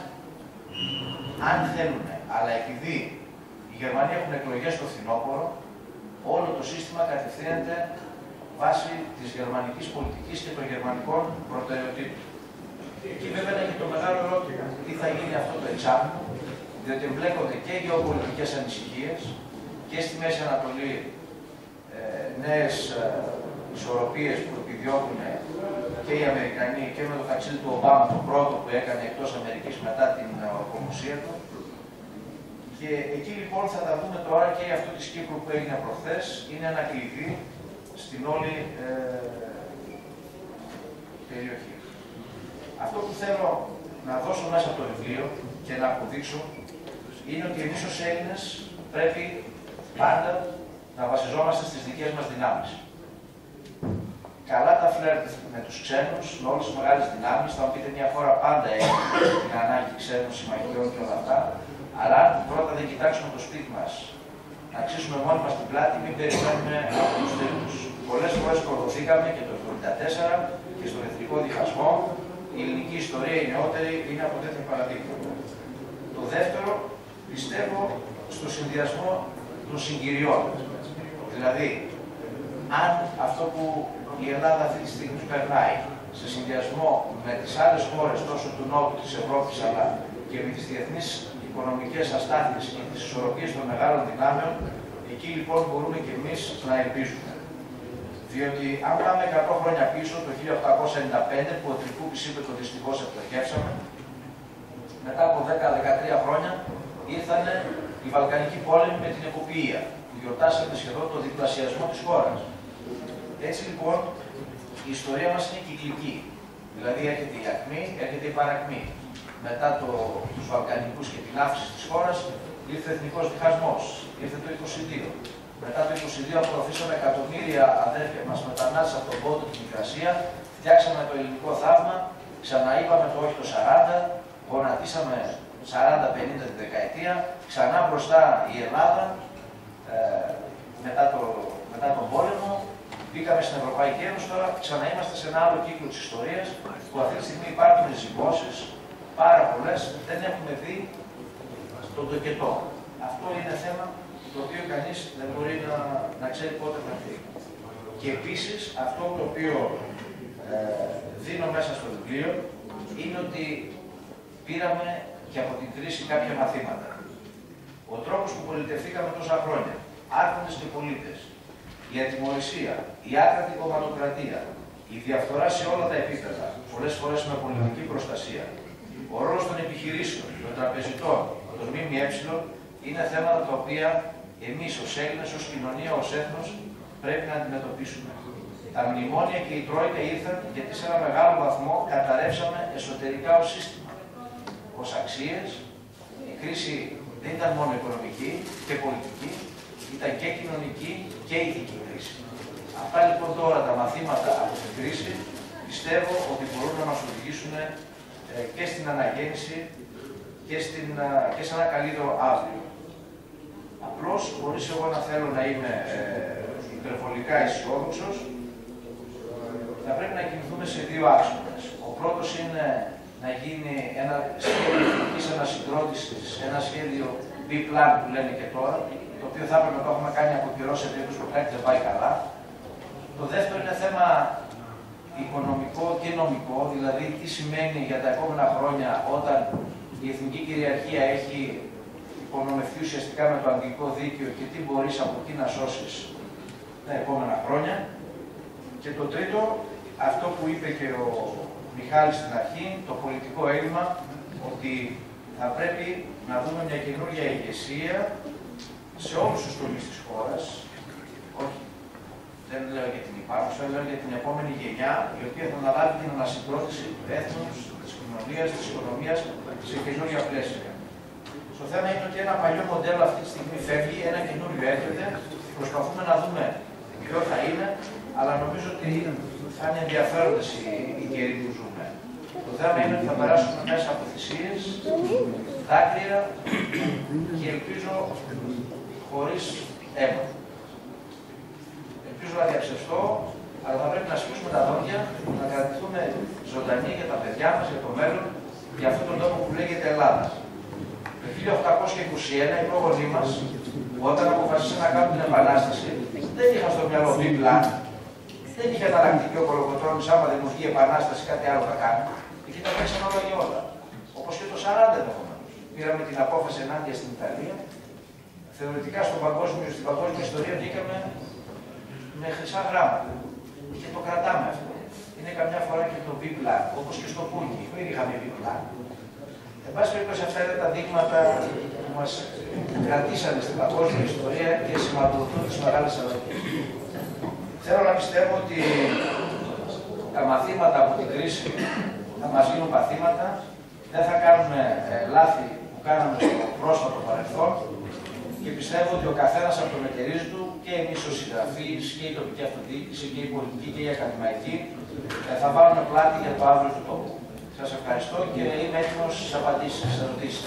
Αν θέλουν, αλλά επειδή οι Γερμανοί έχουν εκλογές στο φθινόπωρο, όλο το σύστημα κατευθύνεται βάσει της γερμανικής πολιτικής και των γερμανικών προτεραιοτήτων. Εκεί βέβαια είναι και το μεγάλο ερώτημα. Τι θα γίνει αυτό το εξάμηνο, διότι εμπλέκονται και γεωπολιτικές ανησυχίες και στη Μέση Ανατολή νέες ισορροπίες που επιδιώκουν και οι Αμερικανοί και με το ταξίδι του Ομπάμα, το πρώτο που έκανε εκτός Αμερικής μετά την ορκομοσία του. Και εκεί λοιπόν θα τα δούμε τώρα και αυτό της Κύπρου που έγινε προχθές. Είναι ένα κλειδί στην όλη περιοχή. Αυτό που θέλω να δώσω μέσα από το βιβλίο και να αποδείξω είναι ότι εμείς ως Έλληνες πρέπει πάντα να βασιζόμαστε στις δικές μας δυνάμεις. Καλά τα φλερτ με τους ξένους, με όλες τις μεγάλες δυνάμεις, θα μου πείτε μια φορά πάντα έχει την ανάγκη ξένων συμμαχιών και όλα αυτά, αλλά αν πρώτα δεν κοιτάξουμε το σπίτι μας, να αξίσουμε μόνοι μας την πλάτη, μην περιμένουμε από τους τρίτους. Πολλές φορές προδοθήκαμε και το 1974 και στον εθνικό διχασμό. Η ελληνική ιστορία, η νεότερη, είναι από τέτοια παραδείγματα. Το δεύτερο, πιστεύω στο συνδυασμό των συγκυριών. Δηλαδή, αν αυτό που η Ελλάδα αυτή τη στιγμή περνάει σε συνδυασμό με τις άλλες χώρες τόσο του Νότου της Ευρώπης αλλά και με τις διεθνείς οικονομικές αστάθειες και τις ισορροπίες των μεγάλων δυνάμεων, εκεί λοιπόν μπορούμε και εμείς να ελπίζουμε. Διότι αν πάμε 100 χρόνια πίσω, το 1895, που ο Τρικούπης είπε το δυστυχώς επιτρεχεύσαμε, μετά από 10-13 χρόνια ήρθαν οι Βαλκανικοί πόλεμοι με την Εποπία, που γιορτάσαμε σχεδόν το διπλασιασμό της χώρας. Έτσι λοιπόν η ιστορία μας είναι κυκλική. Δηλαδή έρχεται η ακμή, έρχεται η παρακμή. Μετά τους Βαλκανικούς και την αύξηση της χώρας, ήρθε ο εθνικός διχασμός, ήρθε το 22. Μετά το 22 απορροφήσαμε εκατομμύρια αδέρφια μας μετανάστες από τον Πόντο και την Μικρασία, φτιάξαμε το ελληνικό θαύμα, ξαναείπαμε το όχι το 40, γονατίσαμε 40-50 τη δεκαετία, ξανά μπροστά η Ελλάδα, μετά τον πόλεμο, μπήκαμε στην Ευρωπαϊκή Ένωση, τώρα ξαναείμαστε σε ένα άλλο κύκλο της ιστορίας, που αυτή τη στιγμή υπάρχουν ζυμώσεις, πάρα πολλές, δεν έχουμε δει τον τοκετό. Αυτό είναι θέμα το οποίο κανείς δεν μπορεί να ξέρει πότε θα φύγει. Και επίσης, αυτό το οποίο δίνω μέσα στο βιβλίο, είναι ότι πήραμε και από την κρίση κάποια μαθήματα. Ο τρόπος που πολιτευθήκαμε τόσα χρόνια, άρχοντες και πολίτες, η ατιμωρησία, η άκρατη κομματοκρατία, η διαφθορά σε όλα τα επίπεδα, πολλές φορές με πολιτική προστασία, ο ρόλος των επιχειρήσεων, των τραπεζιτών, των ΜΜΕ, είναι θέματα τα οποία εμείς ως Έλληνες, ως κοινωνία, ως έθνος πρέπει να αντιμετωπίσουμε. Τα μνημόνια και η Τρόικα ήρθαν γιατί σε ένα μεγάλο βαθμό καταρρεύσαμε εσωτερικά ως σύστημα. Ως αξίες, η κρίση δεν ήταν μόνο οικονομική και πολιτική, ήταν και κοινωνική και ηθική κρίση. Αυτά λοιπόν τώρα τα μαθήματα από την κρίση πιστεύω ότι μπορούν να μας οδηγήσουν και στην αναγέννηση και σε ένα καλύτερο αύριο. Απλώς, χωρίς εγώ να θέλω να είμαι υπερβολικά αισιόδοξος, θα πρέπει να κινηθούμε σε δύο άξονες. Ο πρώτος είναι να γίνει ένα σχέδιο εθνικής ανασυγκρότησης, ένα σχέδιο B-plan που λένε και τώρα, το οποίο θα έπρεπε να το έχουμε κάνει από καιρό σε περίπτωση που κάτι δεν πάει καλά. Το δεύτερο είναι θέμα οικονομικό και νομικό, δηλαδή τι σημαίνει για τα επόμενα χρόνια όταν η εθνική κυριαρχία έχει υπονομευτεί ουσιαστικά με το αγγλικό δίκαιο και τι μπορείς από εκεί να σώσεις τα επόμενα χρόνια. Και το τρίτο, αυτό που είπε και ο Μιχάλης στην αρχή, το πολιτικό έλλειμμα, ότι θα πρέπει να δούμε μια καινούργια ηγεσία σε όλους τους τομείς της χώρας. Όχι, δεν λέω για την υπάρχουσα, λέω για την επόμενη γενιά, η οποία θα αναλάβει την ανασυγκρότηση του έθνους, της κοινωνίας, της οικονομίας σε καινούργια πλαίσια. Το θέμα είναι ότι ένα παλιό μοντέλο αυτή τη στιγμή φεύγει, ένα καινούριο έρχεται. Προσπαθούμε να δούμε ποιο θα είναι, αλλά νομίζω ότι θα είναι ενδιαφέροντες οι καιροί που ζούμε. Το θέμα είναι ότι θα περάσουμε μέσα από θυσίες, δάκρυα και ελπίζω χωρίς αίμα. Ελπίζω να διαψευστώ, αλλά θα πρέπει να σπίσουμε τα δόντια, να κρατηθούμε ζωντανοί για τα παιδιά μας, για το μέλλον, για αυτόν τον τόπο που λέγεται Ελλάδα. Το 1821 οι πρόγονοί μας, όταν αποφασίσαν να κάνουν την Επανάσταση, δεν είχαν στο μυαλό B-plan. Δεν είχε αναλλακτική ο Κολοκοτρώνης, άμα δεν μου βγει Επανάσταση, κάτι άλλο θα κάνει. Εκεί τα παίξαν όλα και όλα. Όπως και το 40 ενδεχομένως. Πήραμε την απόφαση ενάντια στην Ιταλία. Θεωρητικά στην παγκόσμια ιστορία βγήκαμε με χρυσά γράμματα. Και το κρατάμε αυτό. Είναι καμιά φορά και το B-plan, όπως και στο Πούκι. Δεν είχαμε B-plan. Εν πάση περιπτώσει, αυτά είναι τα δείγματα που μας κρατήσανε στην παγκόσμια ιστορία και σηματοδοτούν τις μεγάλες αλλαγές. Θέλω να πιστεύω ότι τα μαθήματα από την κρίση θα μας γίνουν παθήματα, δεν θα κάνουμε λάθη που κάναμε στο πρόσφατο παρελθόν και πιστεύω ότι ο καθένας από το μετερίζει του, και εμείς ως συγγραφείς και η τοπική αυτοδιοίκηση και η πολιτική και η ακαδημαϊκή, θα βάλουμε πλάτη για το αύριο του τόπου. Σας ευχαριστώ και είμαι έτοιμος στις απαντήσεις, στις ερωτήσεις.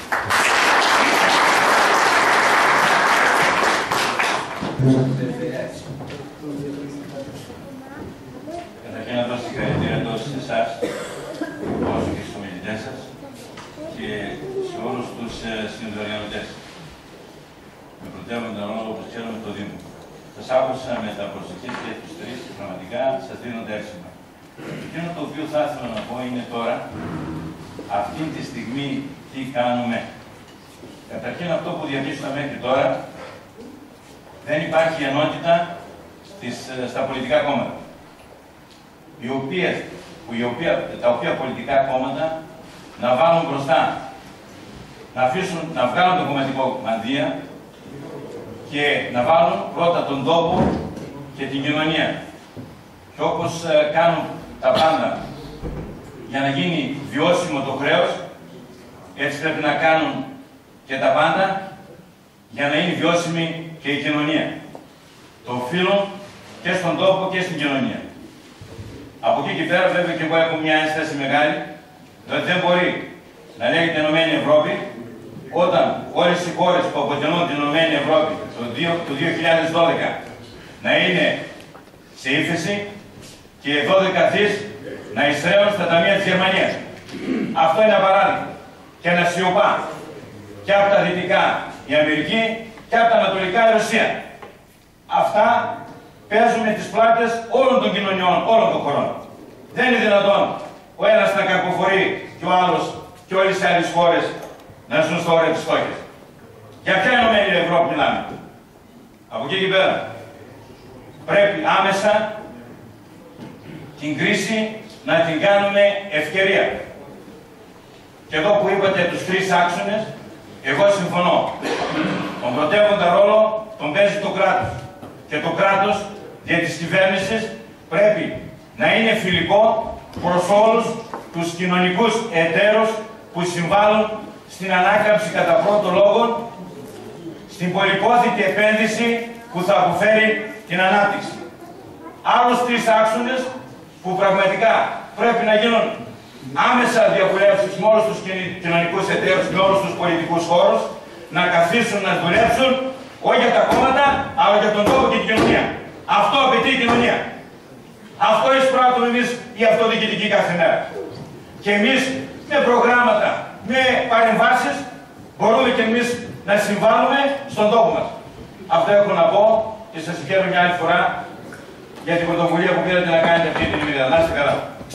Καταρχήν να δώσω συγχαρητήρια τόσο σε εσάς, όσο και στους ομιλητές σας και σε όλους τους συνδροδιανωτές. Με πρωτεύοντα ρόλο, όπως ξέρουμε, το Δήμο. Σας άκουσα με τα προσοχή και τους τρεις και πραγματικά σας δίνω δέρσιμα. Εκείνο το οποίο θα ήθελα να πω είναι τώρα, αυτή τη στιγμή, τι κάνουμε. Καταρχήν αυτό που διαπίστωσα μέχρι τώρα, δεν υπάρχει ενότητα στα πολιτικά κόμματα. Τα οποία πολιτικά κόμματα να βάλουν μπροστά, να βγάλουν το κομματικό μανδύα και να βάλουν πρώτα τον τόπο και την κοινωνία. Και όπως κάνουν τα πάντα για να γίνει βιώσιμο το χρέος, έτσι πρέπει να κάνουν και τα πάντα για να είναι βιώσιμη και η κοινωνία. Το οφείλουν και στον τόπο και στην κοινωνία. Από εκεί και πέρα, βέβαια, και εγώ έχω μια ένσταση μεγάλη, ότι δεν μπορεί να λέγεται Ενωμένη Ευρώπη όταν όλες οι χώρες που αποτελούν την Ενωμένη Ευρώπη το 2012 να είναι σε ύφεση και 12 δις να εισραίουν στα ταμεία της Γερμανίας. Αυτό είναι απαράδεκτο. Και να σιωπά και από τα δυτικά η Αμερική και από τα ανατολικά η Ρωσία. Αυτά παίζουν με τις πλάτες όλων των κοινωνιών, όλων των χωρών. Δεν είναι δυνατόν ο ένας να κακοφορεί και ο άλλος και όλες οι άλλες χώρες να ζουν στο όριο της φτώχειας. Για ποια Ενωμένη Ευρώπη μιλάμε? Από εκεί και πέρα. Πρέπει άμεσα την κρίση να την κάνουμε ευκαιρία. Και εδώ που είπατε τους τρεις άξονες, εγώ συμφωνώ. Τον πρωτεύοντα ρόλο τον παίζει το κράτος. Και το κράτος δια της κυβέρνησης πρέπει να είναι φιλικό προς όλους τους κοινωνικούς εταίρους που συμβάλλουν στην ανάκαμψη κατά πρώτο λόγο, στην πολυπόθητη επένδυση που θα αποφέρει την ανάπτυξη. Άλλους τρεις άξονες που πραγματικά πρέπει να γίνουν άμεσα διαβουλεύσεις με όλους τους κοινωνικούς εταίρους και όλους τους πολιτικούς χώρους, να καθίσουν να δουλέψουν όχι για τα κόμματα, αλλά για τον τόπο και την κοινωνία. Αυτό απαιτεί η κοινωνία. Αυτό εισπράττουμε εμείς οι αυτοδιοικητικοί κάθε μέρα. Και εμείς με προγράμματα, με παρεμβάσεις, μπορούμε και εμείς να συμβάλλουμε στον τόπο μας. Αυτό έχω να πω και σας συγχαίρω μια άλλη φορά για την πρωτοβουλία που πήρατε να κάνετε αυτή την ημέρα. Να είστε καλά.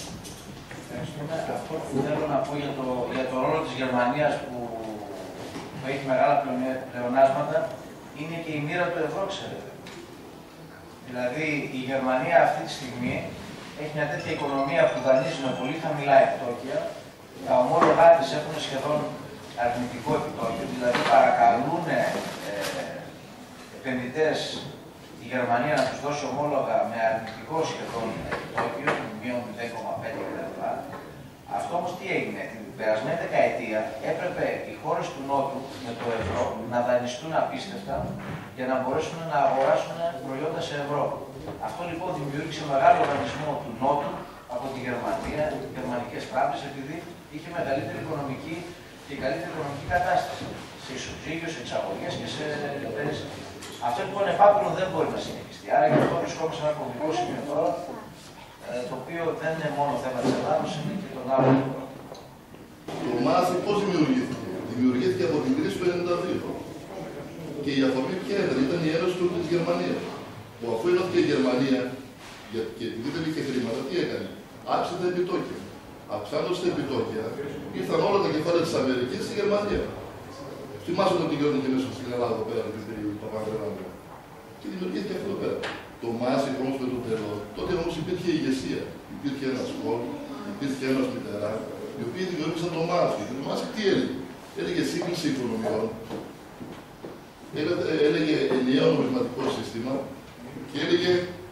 Αυτό που θέλω να πω για το ρόλο της Γερμανίας που έχει μεγάλα πλεονάσματα είναι και η μοίρα του ευρώ, ξέρετε. Δηλαδή η Γερμανία αυτή τη στιγμή έχει μια τέτοια οικονομία που δανείζει με πολύ χαμηλά επιτόκια. Τα ομόλογά της έχουν σχεδόν αρνητικό επιτόκιο, δηλαδή παρακαλούν επενδυτές η Γερμανία να τους δώσει ομόλογα με αρνητικό σχεδόν επιτόκιο, μείον 0,5 κτλ. Αυτό όμως τι έγινε? Την περασμένη δεκαετία έπρεπε οι χώρες του Νότου με το ευρώ να δανειστούν απίστευτα για να μπορέσουν να αγοράσουν προϊόντα σε ευρώ. Αυτό λοιπόν δημιούργησε μεγάλο δανεισμό του Νότου από τη Γερμανία, οι γερμανικές τράπεζες, επειδή είχε μεγαλύτερη οικονομική και καλύτερη οικονομική κατάσταση σε ισοζύγιο, σε εξαγωγές και σε επένδυση. Αυτό λοιπόν επάπλων δεν μπορεί να συνεχιστεί. Άρα γι' αυτό βρισκόμαστε σε ένα κομβικό σημείο τώρα, το οποίο δεν είναι μόνο θέμα της Ελλάδος, είναι και των άλλων χωρών. Το ΜΑΘ πώς δημιουργήθηκε? Δημιουργήθηκε από την κρίση του 1992. Και η αφορμή ποια ήταν η ένωση της Γερμανίας. Που αφού ενώθηκε η Γερμανία, και επειδή δεν είχε χρήματα, τι έκανε? Άξιζε τα επιτόκια. Αυξάνοντας τα επιτόκια, ήρθαν όλα τα κεφάλαια της Αμερικής στη Γερμανία. Θυμάσαι τον κύριο Κινέζο στην Ελλάδα εδώ πέρα, την περίοδο του Παπανδρέου. Και δημιουργήθηκε αυτό εδώ πέρα. Το ΜΑΣ όμως με το τέλος, τότε όμως υπήρχε ηγεσία. Υπήρχε ένας Κόλ, υπήρχε ένας Μητεράν, οι οποίοι δημιούργησαν το ΜΑΣ. Και το ΜΑΣ τι έλεγε? Έλεγε σύγκληση οικονομιών, έλεγε ενιαίο νομισματικό σύστημα και έλεγε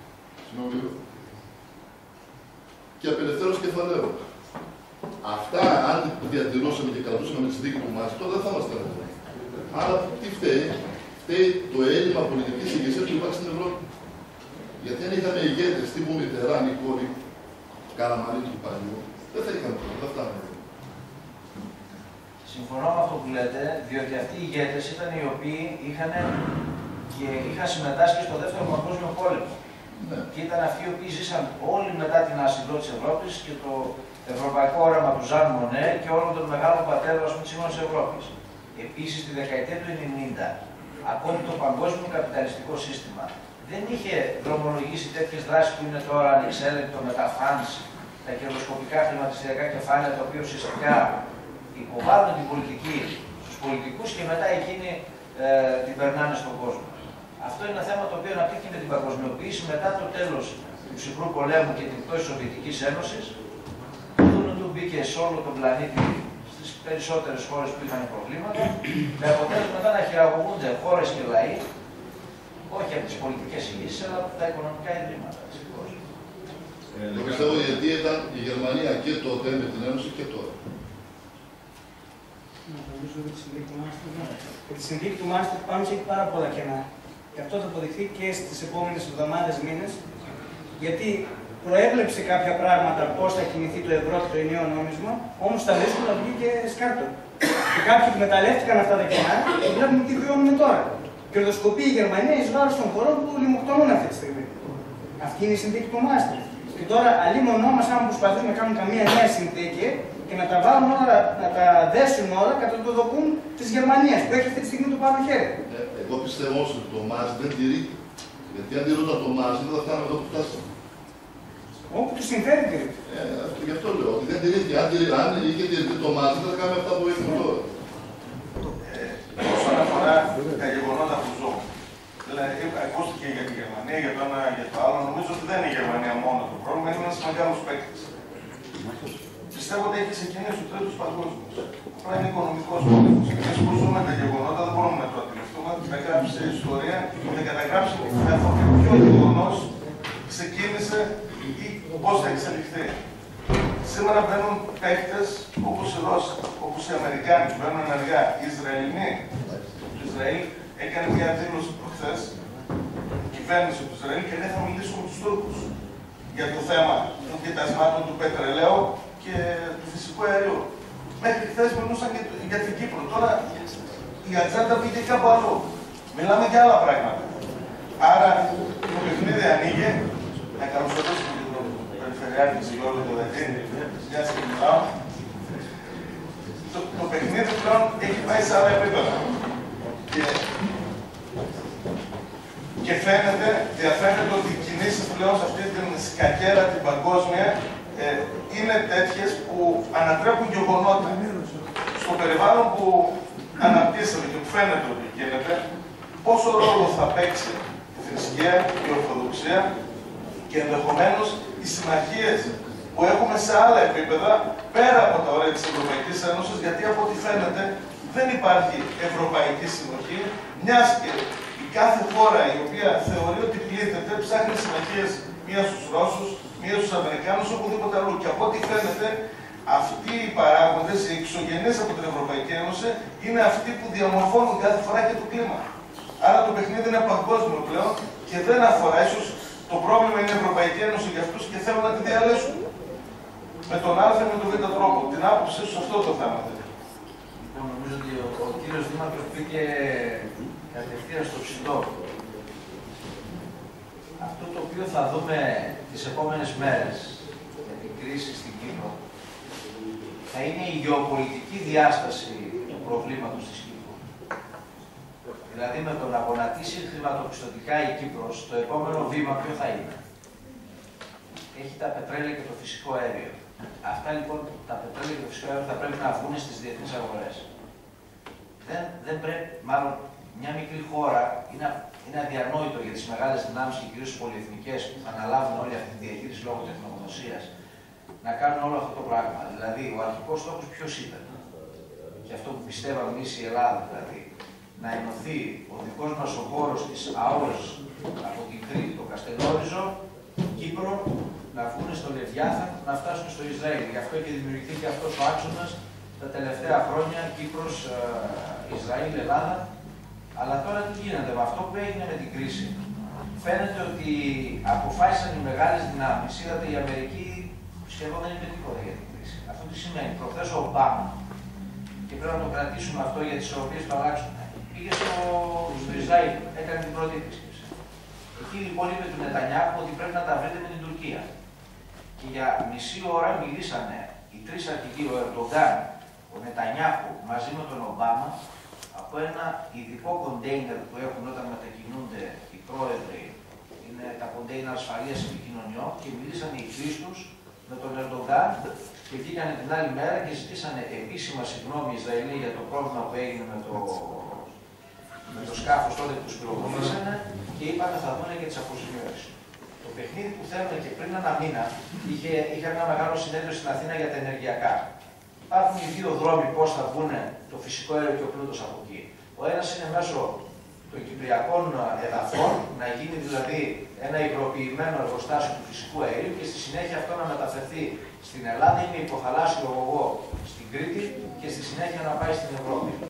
και απελευθέρωση κεφαλαίου. Αυτά, αν διατηρούσαμε και κρατούσαμε τη συνθήκη του Μάστριχτ, τότε δεν θα ήμασταν εδώ. Άρα, τι φταίει? Φταίει το έλλειμμα πολιτικής ηγεσίας που υπάρχει στην Ευρώπη. Γιατί αν είχαμε ηγέτες τύπου Μιτεράν ή Κόρη, Καραμανλή του παλιού, δεν θα είχαμε πρόβλημα, δεν φτάνουμε. Συμφωνώ με αυτό που λέτε, διότι αυτοί οι ηγέτες ήταν οι οποίοι είχαν συμμετάσχει στο Δεύτερο Παγκόσμιο Πόλεμο. Ναι. Και ήταν αυτοί οι οποίοι ζήσαν όλοι μετά την ασυγκρότηση της Ευρώπης και το ευρωπαϊκό όραμα του Ζαν Μονέ και όλων των μεγάλων πατέρων της σύγχρονης Ευρώπης. Επίσης, τη δεκαετία του 90, ακόμη το παγκόσμιο καπιταλιστικό σύστημα δεν είχε δρομολογήσει τέτοιες δράσεις που είναι τώρα ανεξέλεγκτο με τα funds, τα κερδοσκοπικά χρηματιστηριακά κεφάλαια, τα οποία ουσιαστικά υποβάλλουν την πολιτική στους πολιτικούς και μετά εκείνοι την περνάνε στον κόσμο. Αυτό είναι ένα θέμα το οποίο αναπτύχθηκε με την παγκοσμιοποίηση μετά το τέλος του ψυχρού πολέμου και την πτώση της Σοβιετικής Ένωσης. Το μπήκε σε όλο τον πλανήτη στις περισσότερες χώρες που είχαν προβλήματα, με αποτέλεσμα μετά να χειραγωγούνται χώρες και λαοί, όχι από τις πολιτικές ηγήσεις, αλλά από τα οικονομικά ιδρύματα. Το πιστεύω γιατί ήταν η Γερμανία και τότε με την Ένωση και τώρα. Νομίζω ότι τη συνθήκη του Μάστριχτ πάνω έχει πάρα πολλά κενά. Και αυτό θα αποδειχθεί και στις επόμενες εβδομάδες, μήνες, γιατί προέβλεψε κάποια πράγματα πώς θα κινηθεί το ευρώ και το ενιαίο νόμισμα, όμως τα δύσκολα βγήκε σκάρτο. Και κάποιοι εκμεταλλεύτηκαν αυτά τα κενά και βλέπουμε τι βιώνουμε τώρα. Κερδοσκοπεί η Γερμανία εις βάρος των χωρών που λιμοκτονούν αυτή τη στιγμή. Αυτή είναι η συνθήκη του Μάστριχτ. Και τώρα, αλλήμονό μας, αν προσπαθούν να κάνουν καμία νέα συνθήκη και να τα βάλουν όλα, να τα δέσουν όλα κατά το δοκούν της Γερμανίας, που έχει αυτή τη στιγμή το πάνω χέρι. Εγώ πιστεύω όμως ότι το Μάζ δεν τηρεί. Γιατί αν τηρούνταν το Μάζ, δεν θα φτάνουμε εδώ που φτάσαμε. Όπου του συμφέρει τηρεί. Γι' αυτό λέω ότι δεν τηρείται. Αν είχε τηρηθεί το Μάζ, δεν θα κάνουμε αυτά που έχουμε τώρα. Όσον αφορά τα γεγονότα που ζω, δηλαδή ακούστηκε για τη Γερμανία, για το ένα για το άλλο, νομίζω ότι δεν είναι η Γερμανία μόνο το πρόβλημα, είναι ένας μεγάλος παίκτης. Πιστεύω ότι έχει ξεκινήσει ο τρίτος παγκόσμιος. Απλά είναι οικονομικός πόλεμος. Εμείς που ζούμε τα γεγονότα δεν μπορούμε να το αντιληφθούμε. Θα γράψει ιστορία και θα καταγράψει ποιο γεγονός ξεκίνησε ή πώς θα εξελιχθεί. Σήμερα μπαίνουν παίκτες όπως οι Ρώσοι, όπως οι Αμερικάνοι, μπαίνουν ενεργά. Οι Ισραηλινοί. Το Ισραήλ έκανε μια δήλωση προχθές, η κυβέρνηση του Ισραήλ, και δεν θα μιλήσουμε με τους Τούρκους για το θέμα των κοιτασμάτων του πετρελαίου και του φυσικού αερίου. Μέχρι χθες μιλούσαν για την Κύπρο. Τώρα η ατζέντα πήγε κάπου αλλού. Μιλάμε για άλλα πράγματα. Άρα το παιχνίδι ανοίγει. Να καλωσορίσουμε και τον Περιφερειάρχη Γιώργο Τοδετίνη, μια και μιλάω. Το παιχνίδι πλέον έχει πάει σε άλλα επίπεδα. Και διαφαίνεται ότι οι κινήσεις πλέον σε αυτή την σκακέρα την παγκόσμια είναι τέτοιες που ανατρέπουν γεγονότα. Στο περιβάλλον που αναπτύσσεται και που φαίνεται ότι γίνεται, πόσο ρόλο θα παίξει η θρησκεία, η Ορθοδοξία και ενδεχομένως οι συμμαχίες που έχουμε σε άλλα επίπεδα πέρα από τα όρια της Ευρωπαϊκής Ένωσης, γιατί από ό,τι φαίνεται δεν υπάρχει ευρωπαϊκή συνοχή, μιας και η κάθε χώρα η οποία θεωρεί ότι πλήττεται ψάχνει συμμαχίες μία στους Ρώσους, μία στους Αμερικάνους, οπουδήποτε αλλού. Και από ό,τι φαίνεται, αυτοί οι παράγοντες, οι εξωγενείς από την Ευρωπαϊκή Ένωση, είναι αυτοί που διαμορφώνουν κάθε φορά και το κλίμα. Άρα το παιχνίδι είναι παγκόσμιο πλέον και δεν αφορά, ίσως το πρόβλημα είναι η Ευρωπαϊκή Ένωση για αυτούς και θέλουν να τη διαλύσουν. Με τον Α ή με τον Β τρόπο. Την άποψή σου σε αυτό το θέμα. Λοιπόν, νομίζω ότι ο κύριος Δήμαρχος πήγε κατευθείαν στο ψητό. Αυτό το οποίο θα δούμε τις επόμενες μέρες με την κρίση στην Κύπρο θα είναι η γεωπολιτική διάσταση του προβλήματος της Κύπρου. Δηλαδή με το να γονατίσει χρηματοπιστωτικά η Κύπρος, το επόμενο βήμα ποιο θα είναι? Έχει τα πετρέλαια και το φυσικό αέριο. Αυτά λοιπόν τα πετρέλαια και το φυσικό αέριο θα πρέπει να βγουν στις διεθνείς αγορές. Δεν πρέπει, μάλλον μια μικρή χώρα είναι αδιανόητο για τις μεγάλες δυνάμεις και κυρίως τις πολυεθνικές που θα αναλάβουν όλη αυτή τη διαχείριση λόγω τεχνογνωσίας να κάνουν όλο αυτό το πράγμα. Δηλαδή, ο αρχικός στόχος ποιος ήταν? Και αυτό που πιστεύαμε εμείς η Ελλάδα, δηλαδή, να ενωθεί ο δικός μας ο χώρος της ΑΟΣ από την Κρήτη, το Καστελόριζο Κύπρο, να βγουν στο Λεβιάθαν, να φτάσουν στο Ισραήλ. Γι' αυτό και δημιουργηθεί και αυτός ο άξονας τα τελευταία χρόνια, Κύπρος, Ισραήλ, Ελλάδα. Αλλά τώρα τι γίνεται με αυτό που έγινε με την κρίση. Φαίνεται ότι αποφάσισαν οι μεγάλες δυνάμεις. Είδατε, η Αμερική σχεδόν δεν είπε τίποτα για την κρίση. Αυτό τι σημαίνει? Προχθές ο Ομπάμα, και πρέπει να το κρατήσουμε αυτό για τις οποίες το αλλάξουν, πήγε στο Ισραήλ, έκανε την πρώτη επίσκεψη. Εκεί λοιπόν είπε του Νετανιάχου ότι πρέπει να τα βρείτε με την Τουρκία. Και για μισή ώρα μιλήσανε οι τρεις αρχηγοί, ο Ερντογκάν, ο Νετανιάχου μαζί με τον Ομπάμα, από ένα ειδικό κοντέινερ που έχουν όταν μετακινούνται οι πρόεδροι, είναι τα κοντέινερ ασφαλείας επικοινωνιών, και μιλήσανε οι τρεις τους με τον Ερντογκάν και βγήκανε την άλλη μέρα και ζητήσανε επίσημα συγγνώμη Ισραηλοί για το πρόβλημα που έγινε με το σκάφος τότε που τους πυροβολήσανε και είπανε θα δουν και τις αποζημιώσεις. Το παιχνίδι που θέλουν, και πριν ένα μήνα είχε ένα μεγάλο συνέδριο στην Αθήνα για τα ενεργειακά. Υπάρχουν οι δύο δρόμοι πώς θα βγουν το φυσικό αέριο και ο πλούτος από εκεί. Ο ένας είναι μέσω των κυπριακών εδαφών, να γίνει δηλαδή ένα υγροποιημένο εργοστάσιο του φυσικού αερίου και στη συνέχεια αυτό να μεταφερθεί στην Ελλάδα ή με υποθαλάσσιο ογωγό στην Κρήτη και στη συνέχεια να πάει στην Ευρώπη.